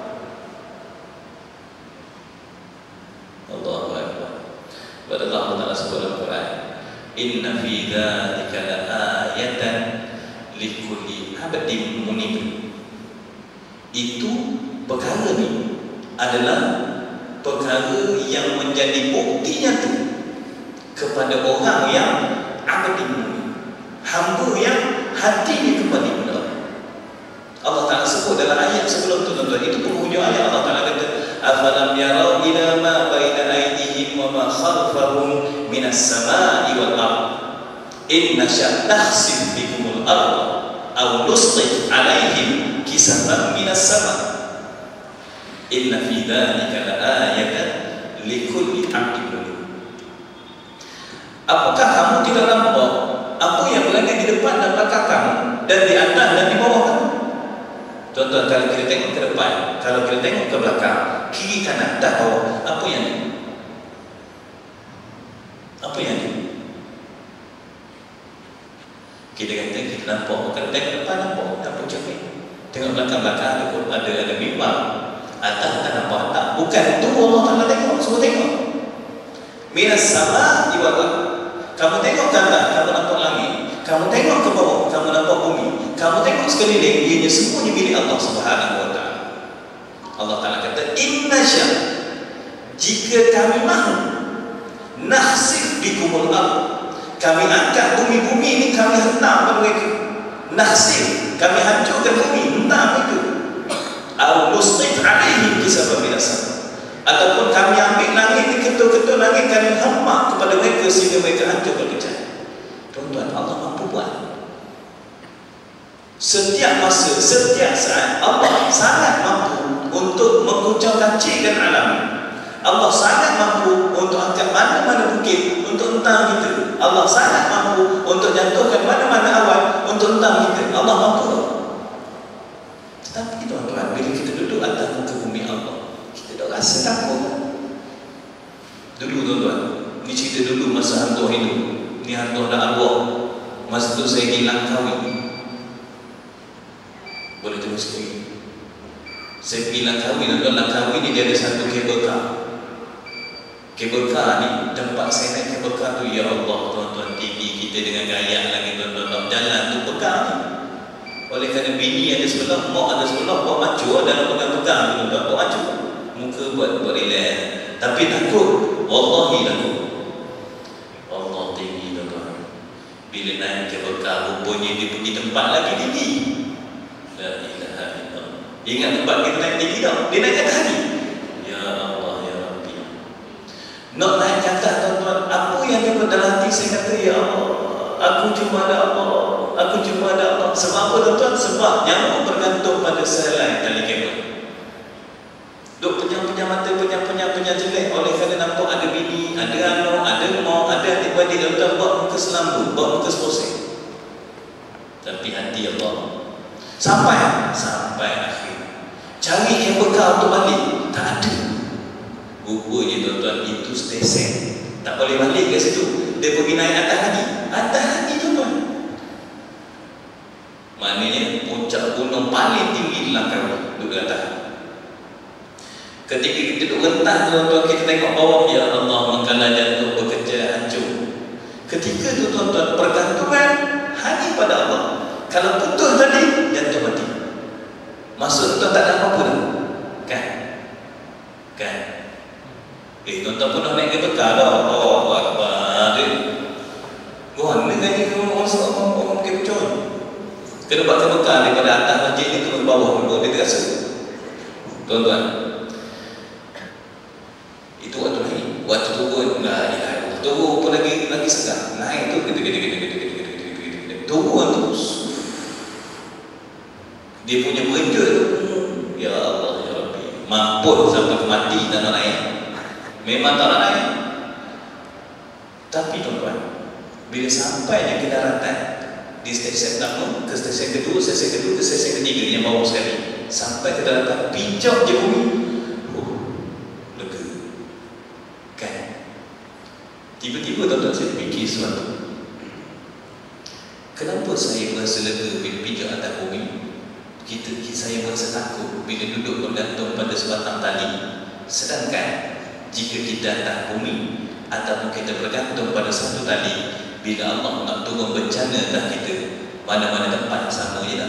Allahu Akbar. Allah Taala sebut dalam Quran, inna fi dzalika laayatan likulli 'abdin munib. Itu perkara ni adalah perkara yang menjadi bukti nyata kepada orang yang abdin munib, hamba yang hatinya kembali kepada Allah. Allah Ta'ala sebut dalam ayat sebelum tu, tuan-tuan. Itu penghujung ayat. Allah Ta'ala kata, afalam yarau ila ma baina aydihim wa ma khalfahum minas sama'i wal ard in nasha nakhsif bikumul ard aw nusqit alaihim kisafan minas sama' inna fi dhalika laayatan likulli 'abdin munib. Apakah kamu tidak nampak apa yang berada di depan dan belakang kamu, dan di atas dan di bawah kamu? Tuan-tuan, kalau kita tengok ke depan, kalau kita tengok ke belakang, kiri kanan atas bawah, apa yang ni? Apa yang ni? Kita kata kita nampak, kalau tengok depan nampak cermin. Tengok belakang-belakang ada mimbar. Atas tak nampak atas. Bukan itu Allah Ta'ala tengok, semua tengok. Minas sama iwala. Kamu tengok ke atas, kamu nampak langit. Kamu tengok ke bawah, kamu nampak bumi. Kamu tengok sekeliling, ianya semuanya milik Allah Subhanahu wa Ta'ala. Allah Ta'ala kata, inna syah, jika kami mahu, nakhsif bikumul ardh, kami angkat bumi-bumi ini, kami hentam pada mereka. Nakhsif, kami hancurkan bumi, hentam itu. Au nusqit alaihim kisafan minas sama. Ataupun kami ambil langit ni, ketul-ketul langit, kami hempak kepada mereka sehingga mereka hancur berkecah. Tuan-tuan, Allah mampu buat. Setiap masa, setiap saat, Allah sangat mampu untuk mengucap-kacirkan alam. Allah sangat mampu untuk angkat mana-mana bukit untuk entang kita. Allah sangat mampu untuk jatuhkan mana-mana awan untuk entang kita. Allah mampu. Tetapi tuan-tuan, bila kita duduk atas muka bumi Allah, kita dah rasa takut. Dulu tuan-tuan, ni cerita dulu masa hantu hidup. Ni hantu dah arwah. Masa tu saya pergi Langkawi. Boleh tengok sekali. Saya pergi Langkawi, dan Langkawi ni dia ada satu kabel car. Kabel car ni, tempat saya naik kabel car tu, ya Allah tuan-tuan, tinggi kita dengan gaya lagi tuan-tuan. Jalan tu pegang ni. Oleh kerana bini ada sebelah, mak ada sebelah, buat macu dalam pegang-pegang tuan-tuan. Buat macu, muka buat relax. Tapi takut, wallahi takut. Allah tinggi tuan-tuan. Bila naik kabel car, rupanya dia pergi tempat lagi tinggi. La ilaha illallah. Ingat tempat kita naik tinggi tak? Dia naik atas lagi. Ya Allah, ya Rabbi. Nak naik kata tuan-tuan, apa yang dia dalam hati saya kata, ya Allah, aku cuma ada Allah, aku cuma ada Allah. Sebab apa tuan-tuan? Sebab nyamuk bergantung pada selai tali kabel. Duk penyam-penyam mata, penyam jelek oleh kerana nampak ada bini, ada anak, ada mak, ada adik-beradik, tuan-tuan buat muka selamba, buat muka sepusing. Tapi hati Allah sampai akhir. Cari yang bekal untuk balik, tak ada. Rupanya tuan-tuan itu stesen, tak boleh balik ke situ. Dia pergi naik atas lagi tuan-tuan. Maknanya puncak gunung paling tinggi di langkah duduk atas. Ketika kita duduk rentah tuan-tuan, kita tengok bawah, ya Allah, mengkala jantung bekerja hancur. Ketika itu tuan-tuan, pergantungan hanya pada Allah. Kalau putus tadi, jantung mati. Maksud tuan tak ada apa-apa dah. Kan? Tuan-tuan pun dah naik ke bekal dah. Oh, Akbar. Gua ni kan orang kecoy. Kena buat ke bekal daripada atas masjid ni turun ke bawah. Dia terasa. Tuan-tuan, itu waktu naik. Waktu turun, turun pun lagi segar. Naik tu, turun tu. Dia punya berenja tu, ya Allah, ya Rabbi, mampus sampai mati tak nak naik. Memang tak nak naik. Tapi tuan-tuan, bila sampainya ke daratan, di stesen pertama ke stesen kedua, stesen kedua ke stesen ketiga yang bawah sekali, sampai ke daratan, pijak je bumi. Lega. Kan? Tiba-tiba tuan-tuan saya fikir sesuatu. Kenapa saya berasa lega bila pijak atas bumi? Saya merasa takut bila duduk bergantung pada sebatang tali. Sedangkan jika kita atas bumi ataupun kita bergantung pada satu tali, bila Allah nak turun bencana atas kita, mana-mana tempat sama je tak?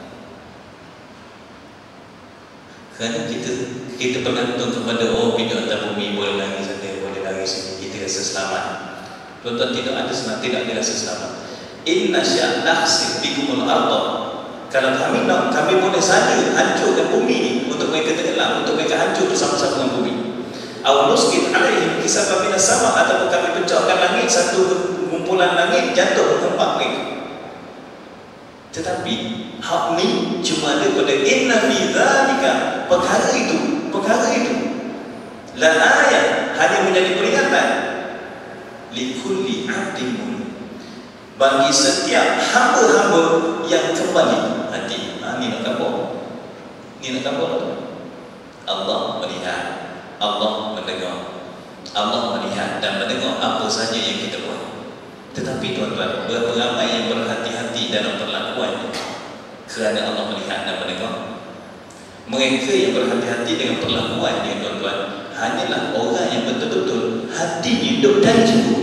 Kerana kita bergantung kepada pijak atas bumi, boleh lari sana, boleh lari sini, kita rasa selamat. Tuan-tuan, tidak ada rasa selamat. Inna sya'nakhsif bikumul arda. Kalau kami boleh saja hancurkan bumi ini untuk mereka tenggelam, untuk mereka hancur bersama-sama dengan bumi. Aw nusqit alaihim kisafan minas sama, ataupun kami pecahkan langit, satu kumpulan langit jatuh ke tempat mereka. Tetapi hak ni cuma ada pada inna fi dzalika, perkara itu la ayat, hanya menjadi peringatan likulli 'abdin munib, bagi setiap hamba-hamba yang kembali hati. Ni nak kampung. Allah melihat, Allah mendengar, Allah melihat dan mendengar apa saja yang kita buat. Tetapi tuan-tuan, berapa ramai yang berhati-hati dalam perlakuan kerana Allah melihat dan mendengar? Mereka yang berhati-hati dengan perlakuan dia tuan-tuan, hanyalah orang yang betul-betul hatinya duduk dari situ.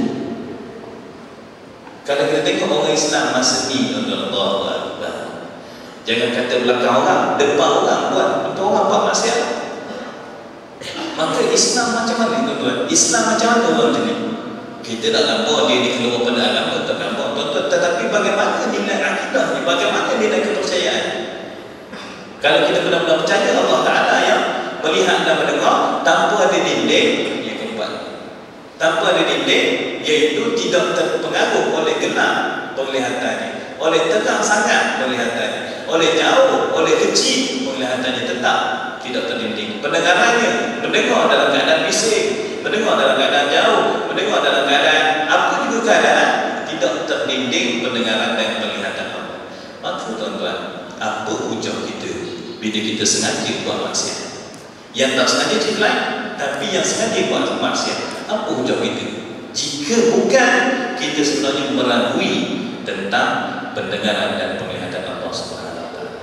Kalau kita tengok orang Islam masa ni, Allahu Akbar, jangan kata belakang orang, depan orang buat, untuk orang buat maksiat. Maka Islam macam mana tuan-tuan? Islam macam mana orang macam ni? Kita tak nampak dia ni keluar pada agama, tak nampak tuan-tuan. Tetapi bagaimana nilai akidah ni? Bagaimana nilai kepercayaan? Kalau kita benar-benar percaya Allah Ta'ala yang melihat dan mendengar tanpa ada dinding, yang keempat, tanpa ada dinding, iaitu tidak terpengaruh oleh gelap penglihatannya, oleh terang sangat penglihatannya, oleh jauh, oleh kecil penglihatannya, tetap tidak terdinding. Pendengarannya, mendengar dalam keadaan bising, mendengar dalam keadaan jauh, mendengar dalam keadaan apa juga keadaan, tidak terdinding pendengaran dan penglihatan Allah. Maka tuan-tuan, apa hujah kita bila kita sengaja buat maksiat? Yang tak sengaja cerita lain, tapi yang sengaja buat maksiat, apa hujah kita? Jika bukan kita sebenarnya meragui tentang pendengaran dan penglihatan Allah Subhanahu Wa Taala.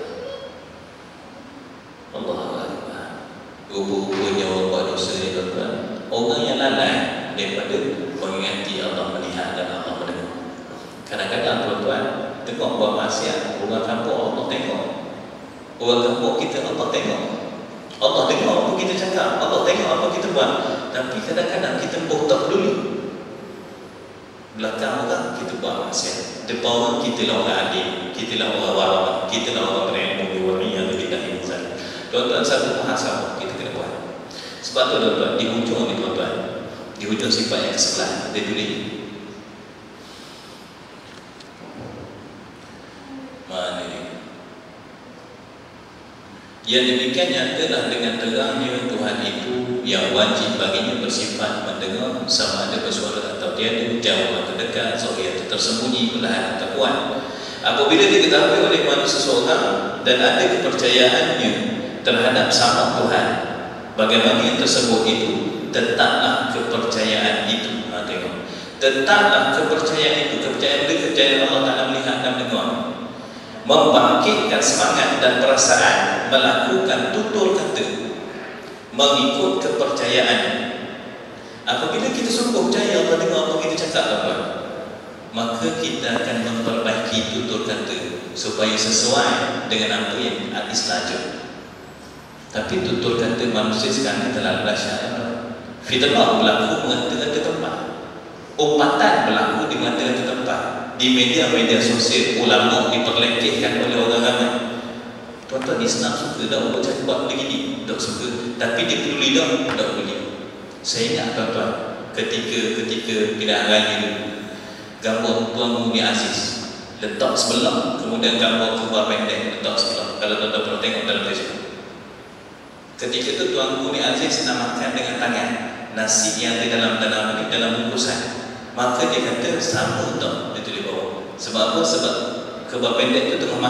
Allahu Akbar. Rupa-rupanya orang buat dosa ni tuan-tuan, orang yang lalai daripada mengingati Allah melihat dan Allah mendengar. Kadang-kadang tuan-tuan tengok buat maksiat, orang kampung Allah tengok, orang kampung kita Allah tengok, Allah dengar apa kita cakap, Allah tengok apa kita buat. Tapi kadang-kadang kita tak peduli. Belakang orang kita buat maksiat, depan orang kita lah orang adil, kita lah orang warak, kita lah orang berilmu, yang lebih dahulu tuan-tuan, satu bahasa kita kena buat. Sebab tu tuan-tuan, di hujung ni tuan-tuan, Di hujung sifat yang ke-11 dia tulis mana ni? Yang demikiannya adalah dengan terangnya Tuhan itu yang wajib baginya bersifat mendengar, sama ada bersuara atau tiada, jauh atau dekat, zahir atau tersembunyi, perlahan atau kuat. Apabila diketahui oleh manusia seseorang dan ada kepercayaannya terhadap sama Tuhan, bagaimana yang tersebut itu, tetaplah kepercayaan itu. Tengok, tetaplah kepercayaan itu, kepercayaan Allah Ta'ala melihat dan mendengar, membangkitkan semangat dan perasaan melakukan tutur kata mengikut kepercayaan. Apabila kita sungguh percaya Allah dengar apa kita cakap tuan, maka kita akan memperbaiki tutur kata supaya sesuai dengan apa yang Islam ajar. Tapi tutur kata manusia sekarang terlalu dahsyat. Fitnah berlaku mengata-ngata tempat, umpatan berlaku di mengata-ngata tempat. Di media-media sosial, ulama diperlekehkan oleh orang ramai. Tuan-tuan, Islam suka tak buat cakap begini? Tak suka. Tapi dia peduli tak? Tak peduli. Saya ingat tuan-tuan, ketika pilihan raya dulu, gambar Tuan Guru Aziz letak sebelah, kemudian gambar Kubah pendek letak sebelah. Kalau tuan-tuan pernah tengok dalam Facebook, ketika itu Tuan Guru Aziz nak makan dengan tangan nasi yang di dalam bungkusan. Maka dia kata sama tak dia tulis bawah. Sebab apa? Sebab Kubah pendek itu tengah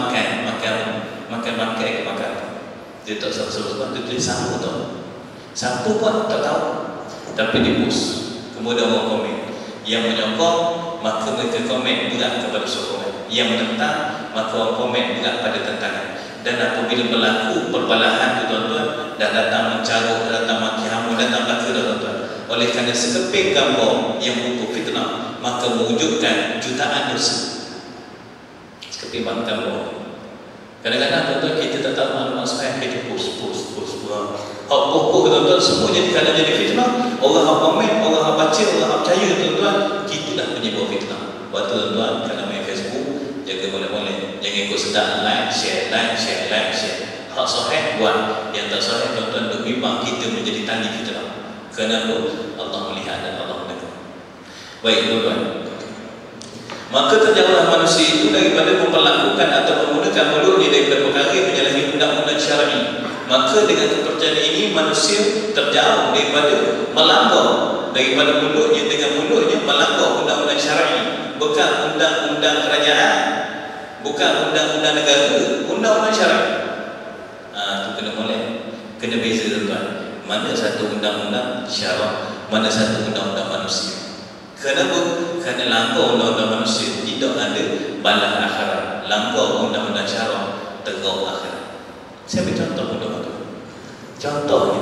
makan. Dia tak sebab dia tulis sama tak. Siapa pun tak tahu. Tapi dia post. Kemudian orang komen. Yang menyokong, maka mereka komen berat kepada sokongan. Yang menentang, maka orang komen berat pada tentangan. Dan apabila berlaku perbalahan tu tuan-tuan, dah datang mencarut, dah datang maki hamu, datang belaka dah tuan-tuan. Oleh kerana sekeping gambar yang untuk fitnah, maka mewujudkan jutaan dosa. Sekeping gambar. Kadang-kadang tuan-tuan kita tak tahu maklumat sahih, kita post. Hak pokok tuan-tuan semua jadi, kalau jadi fitnah, orang hak komen, orang hak baca, orang hak percaya tuan-tuan, kita dah penyebab fitnah. Waktu tuan-tuan kalau main Facebook, jaga boleh-boleh, jangan ikut sedap, like, share. Hak sahih buat, yang tak sahih tuan-tuan duk bimbang kita menjadi tali fitnah. Kenapa? Allah melihat dan Allah mendengar. Baik tuan-tuan, maka terjauhlah manusia itu daripada memperlakukan atau menggunakan mulutnya daripada perkara yang menyalahi undang-undang syar'i. Maka dengan kepercayaan ini manusia terjauh daripada melanggar daripada mulutnya, dengan mulutnya melanggar undang-undang syar'i. Bukan undang-undang kerajaan, bukan undang-undang negara, undang-undang syar'i. Itu kena boleh, kena beza tuan-tuan. Mana satu undang-undang syar'i, mana satu undang-undang manusia. Kenapa? Kerana langgar undang-undang manusia tidak ada balas akhirat. Langgar undang-undang syar'i tegak akhirat. Saya beri contoh mudah tu. Contohnya,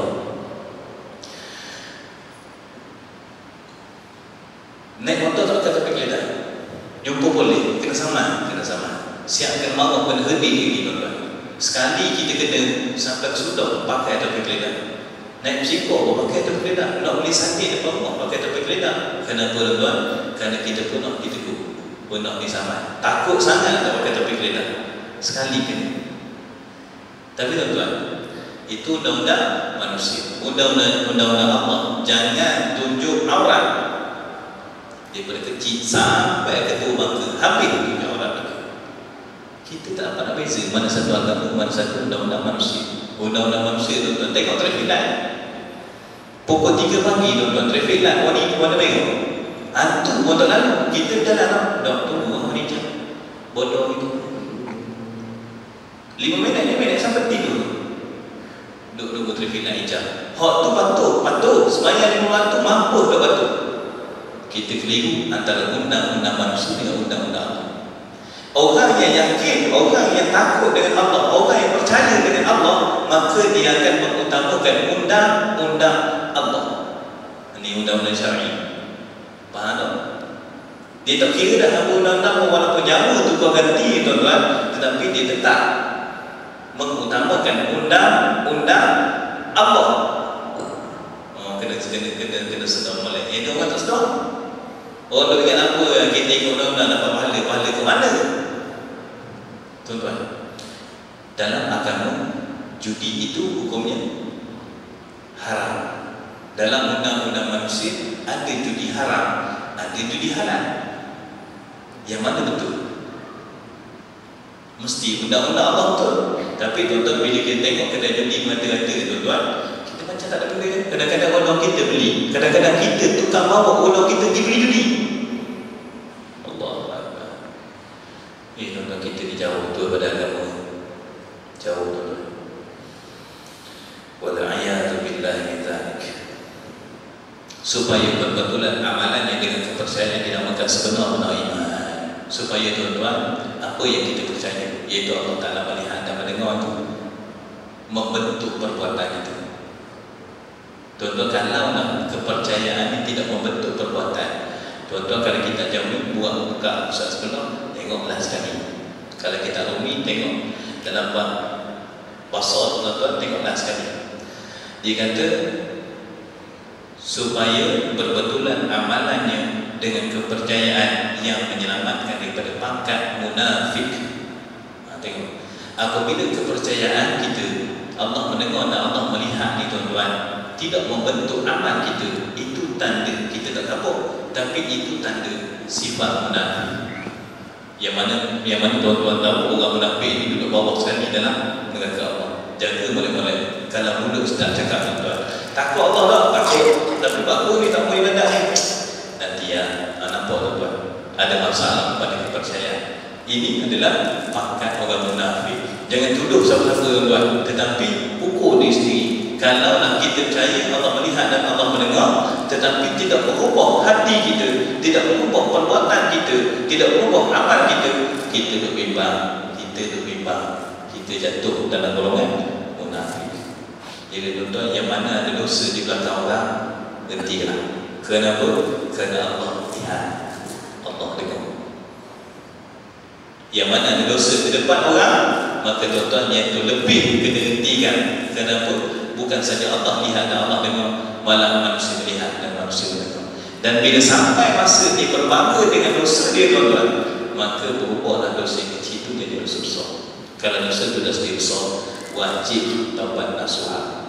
naik motor tak kata pergi dah. Jumpa boleh, kena sama. Siap kena marah pun hedi ini tuan-tuan. Sekali kita kena sampai sudah pakai topik keledar. Naik psikol pakai topik keledar. Nak beli sakit depan rumah pakai topik keledar. Kenapa tuan-tuan? Kerana kita pun nak ditegur, pun nak disamai. Takut sangat tak pakai topik keledar. Sekali kena. Tapi tuan-tuan, itu undang-undang manusia, undang-undang Allah. Jangan tunjuk aurat daripada kecil sampai ke tua bangka, habis tunjuk aurat lagi. Kita tak dapat nak beza mana satu agama, mana satu undang-undang manusia. Undang-undang manusia tuan-tuan, tengok traffic light pukul 3 pagi tuan-tuan, traffic light warna merah, hantu pun tak lalu. Kita jalan dah tunggu orang hijau bodoh itu 5 minit sampai tidur. Duduk trafik light hijau. Hak tu patuh. Semayang 5 waktu mampu tak patuh. Kita keliru antara undang-undang manusia dengan undang-undang Allah. Orang yang yakin, orang yang takut dengan Allah, orang yang percaya dengan Allah, maka dia akan mengutamakan undang-undang Allah. Ini undang-undang syar'i. Faham tak? Dia tak kira dah apa undang-undang, walaupun nyawa tu kau ganti tuan-tuan, tetapi dia tetap mengutamakan undang-undang Allah. Kena sedar molek. Ini orang tak sedar. Orang dengan apa kita ikut undang-undang dapat pahala ke mana? Tuan-tuan, dalam agama judi itu hukumnya haram. Dalam undang-undang manusia ada itu diharam, ada itu dihalal. Yang mana betul? Mesti undang-undang Allah betul. Tapi tuan-tuan bila kita tengok kedai judi mengada-ada tuan-tuan, kita macam tak ada benda. Kadang-kadang orang kita beli, kadang-kadang kita tukang bawa orang kita pergi beli judi. Allahuakbar. Tuan-tuan, kita ni jauh betul pada agama. Jauh tuan-tuan. Wal'iyadu billahi min dzalik. Supaya berbetulan amalannya dengan kepercayaan yang dinamakan sebenar-benar iman. Supaya tuan-tuan, apa yang kita percaya, iaitu Allah Ta'ala melihat dan mendengar itu, membentuk perbuatan itu. Tuan-tuan, kalau kepercayaan ini tidak membentuk perbuatan, tuan-tuan, kalau kita jauh buat buka pusat sebenar, tengoklah sekali. Kalau kita rumi, tengok dalam basar, tuan-tuan, tengoklah sekali. Dia kata supaya berbetulan amalannya dengan kepercayaan yang menyelamatkan daripada pangkat munafik. Tengok, apabila kepercayaan kita Allah mendengar dan Allah melihat ni tuan-tuan, tidak membentuk amal kita, itu tanda kita tak kapok, tapi itu tanda sifat munafik. Yang mana tuan-tuan tahu orang munafik ni duduk bawah sekali dalam neraka Allah. Jaga mulai-mulai. Kalau mulut tak cakap tuan-tuan, takut Allah tak? Takut. Tapi aku ni tak boleh ibadah ni. Nanti nampak tuan-tuan, ada masalah pada kepercayaan. Ini adalah pangkat orang munafik. Jangan tuduh siapa-siapa tuan-tuan, tetapi ukur diri sendiri. Kalau nak kita percaya Allah melihat dan Allah mendengar, tetapi tidak berubah hati kita, tidak berubah perbuatan kita, tidak berubah amal kita, kita berbimbang, kita jatuh dalam golongan munafik. Jadi tuan-tuan, yang mana ada dosa di belakang orang, hentilah. Kenapa? Kerana Allah lihat, Allah dengar. Yang mana ada dosa di depan orang, maka tuan-tuan, yang itu lebih kena hentikan. Kenapa? Bukan saja Allah lihat dan Allah dengar, malah manusia melihat dan manusia mendengar. Dan bila sampai masa dia berbangga dengan dosa dia tuan-tuan, maka berubahlah dosa yang kecil itu jadi dosa besar. Kalau dosa itu dah sedih besar, wajib taubat nasuha.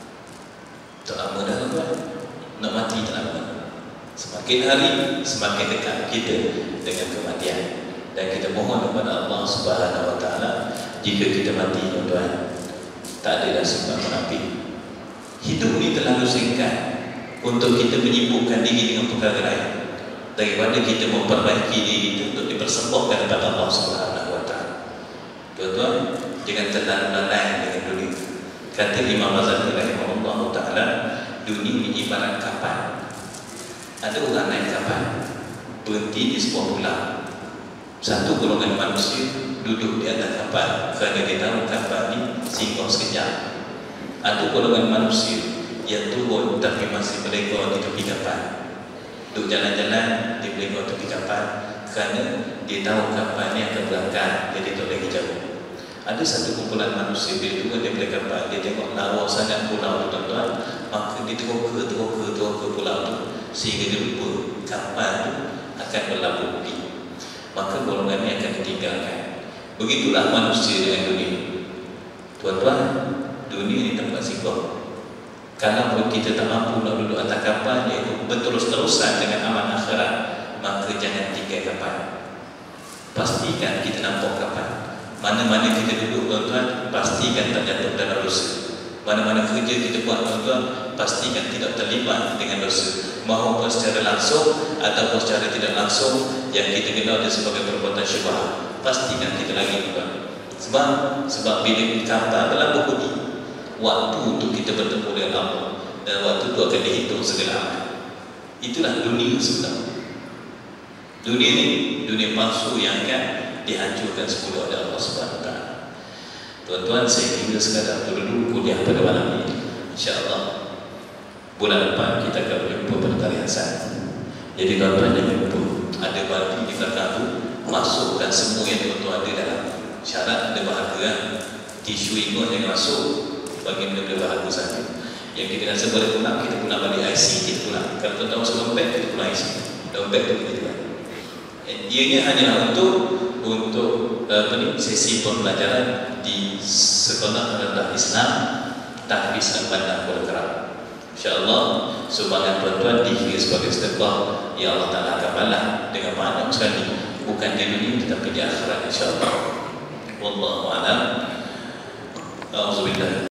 Tak lama dah tuan-tuan, nak mati tak lama. Semakin hari semakin dekat kita dengan kematian. Dan kita mohon kepada Allah Subhanahu Wa Taala, jika kita mati tuan-tuan, tak ada dah sebab munafik. Hidup ni terlalu singkat untuk kita menyibukkan diri dengan perkara lain daripada kita memperbaiki diri itu untuk dipersembahkan kepada Allah Subhanahu Wa Taala. Tuan-tuan, jangan terlalu lalai dengan dunia. Kata Imam Ghazali rahimahullah taala, dunia ini ibarat kapal. Ada orang naik kapal, berhenti di sebuah pulau. Satu golongan manusia duduk di atas kapal kerana dia tahu kapal ni singgah sekejap. Ada golongan manusia yang turun tapi masih berlenggar di tepi kapal. Duduk jalan-jalan, dia berlenggar tepi kapal kerana dia tahu kapal ni akan berangkat, jadi tak lagi jauh. Ada satu kumpulan manusia, bila turun dia boleh kapal, dia tengok lawa sangat pulau tu tuan-tuan, maka dia teroka pulau tu sehingga dia lupa kapal tu akan berlabuh pergi. Maka golongan ini akan ditinggalkan. Begitulah manusia dengan dunia. Tuan-tuan, dunia ini tempat singgah. Kalau kita tak mampu nak duduk atas kapal, iaitu berterus-terusan dengan amal akhirat, maka jangan tinggal kapal. Pastikan kita nampak kapal. Mana-mana kita duduk tuan-tuan, pastikan tak jatuh dalam dosa. Mana-mana kerja kita buat tuan-tuan, pastikan tidak terlibat dengan dosa, maupun secara langsung ataupun secara tidak langsung yang kita kenal sebagai perbuatan syubhat. Pastikan kita lagi tuan. Sebab bila kapal berlabuh pergi, waktu untuk kita bertemu dengan Allah, dan waktu itu akan dihitung segala amal. Itulah dunia sebenarnya. Dunia ini dunia palsu yang akan dihancurkan semula oleh Allah Subhanahu Wa Taala. Tuan-tuan, saya kira sekadar dulu kuliah pada malam ini. InsyaAllah bulan depan kita akan berjumpa pada tarian sana. Jadi tuan-tuan jangan lupa, ada batu di belakang tu, masukkan semua yang tuan-tuan ada dalam. Syarat ada bahagia, tisu ingot yang masuk, bagi benda-benda bahagia saja. Yang kita rasa boleh pulang, kita pulang balik IC, kita pulang. Kalau tuan-tuan masuk dompet, kita pulang IC. Dompet tu kita pulang. Ianya hanyalah untuk sesi pembelajaran di Sekolah Rendah Islam Tahfiz Al-Bandar Kuala Kerak. InsyaAllah sumbangan tuan-tuan dikira sebagai sedekah, ya Allah Ta'ala akan balas dengan banyak sekali, bukan di dunia tetapi di akhirat insyaAllah. Wallahu a'lam. A'udzubillah.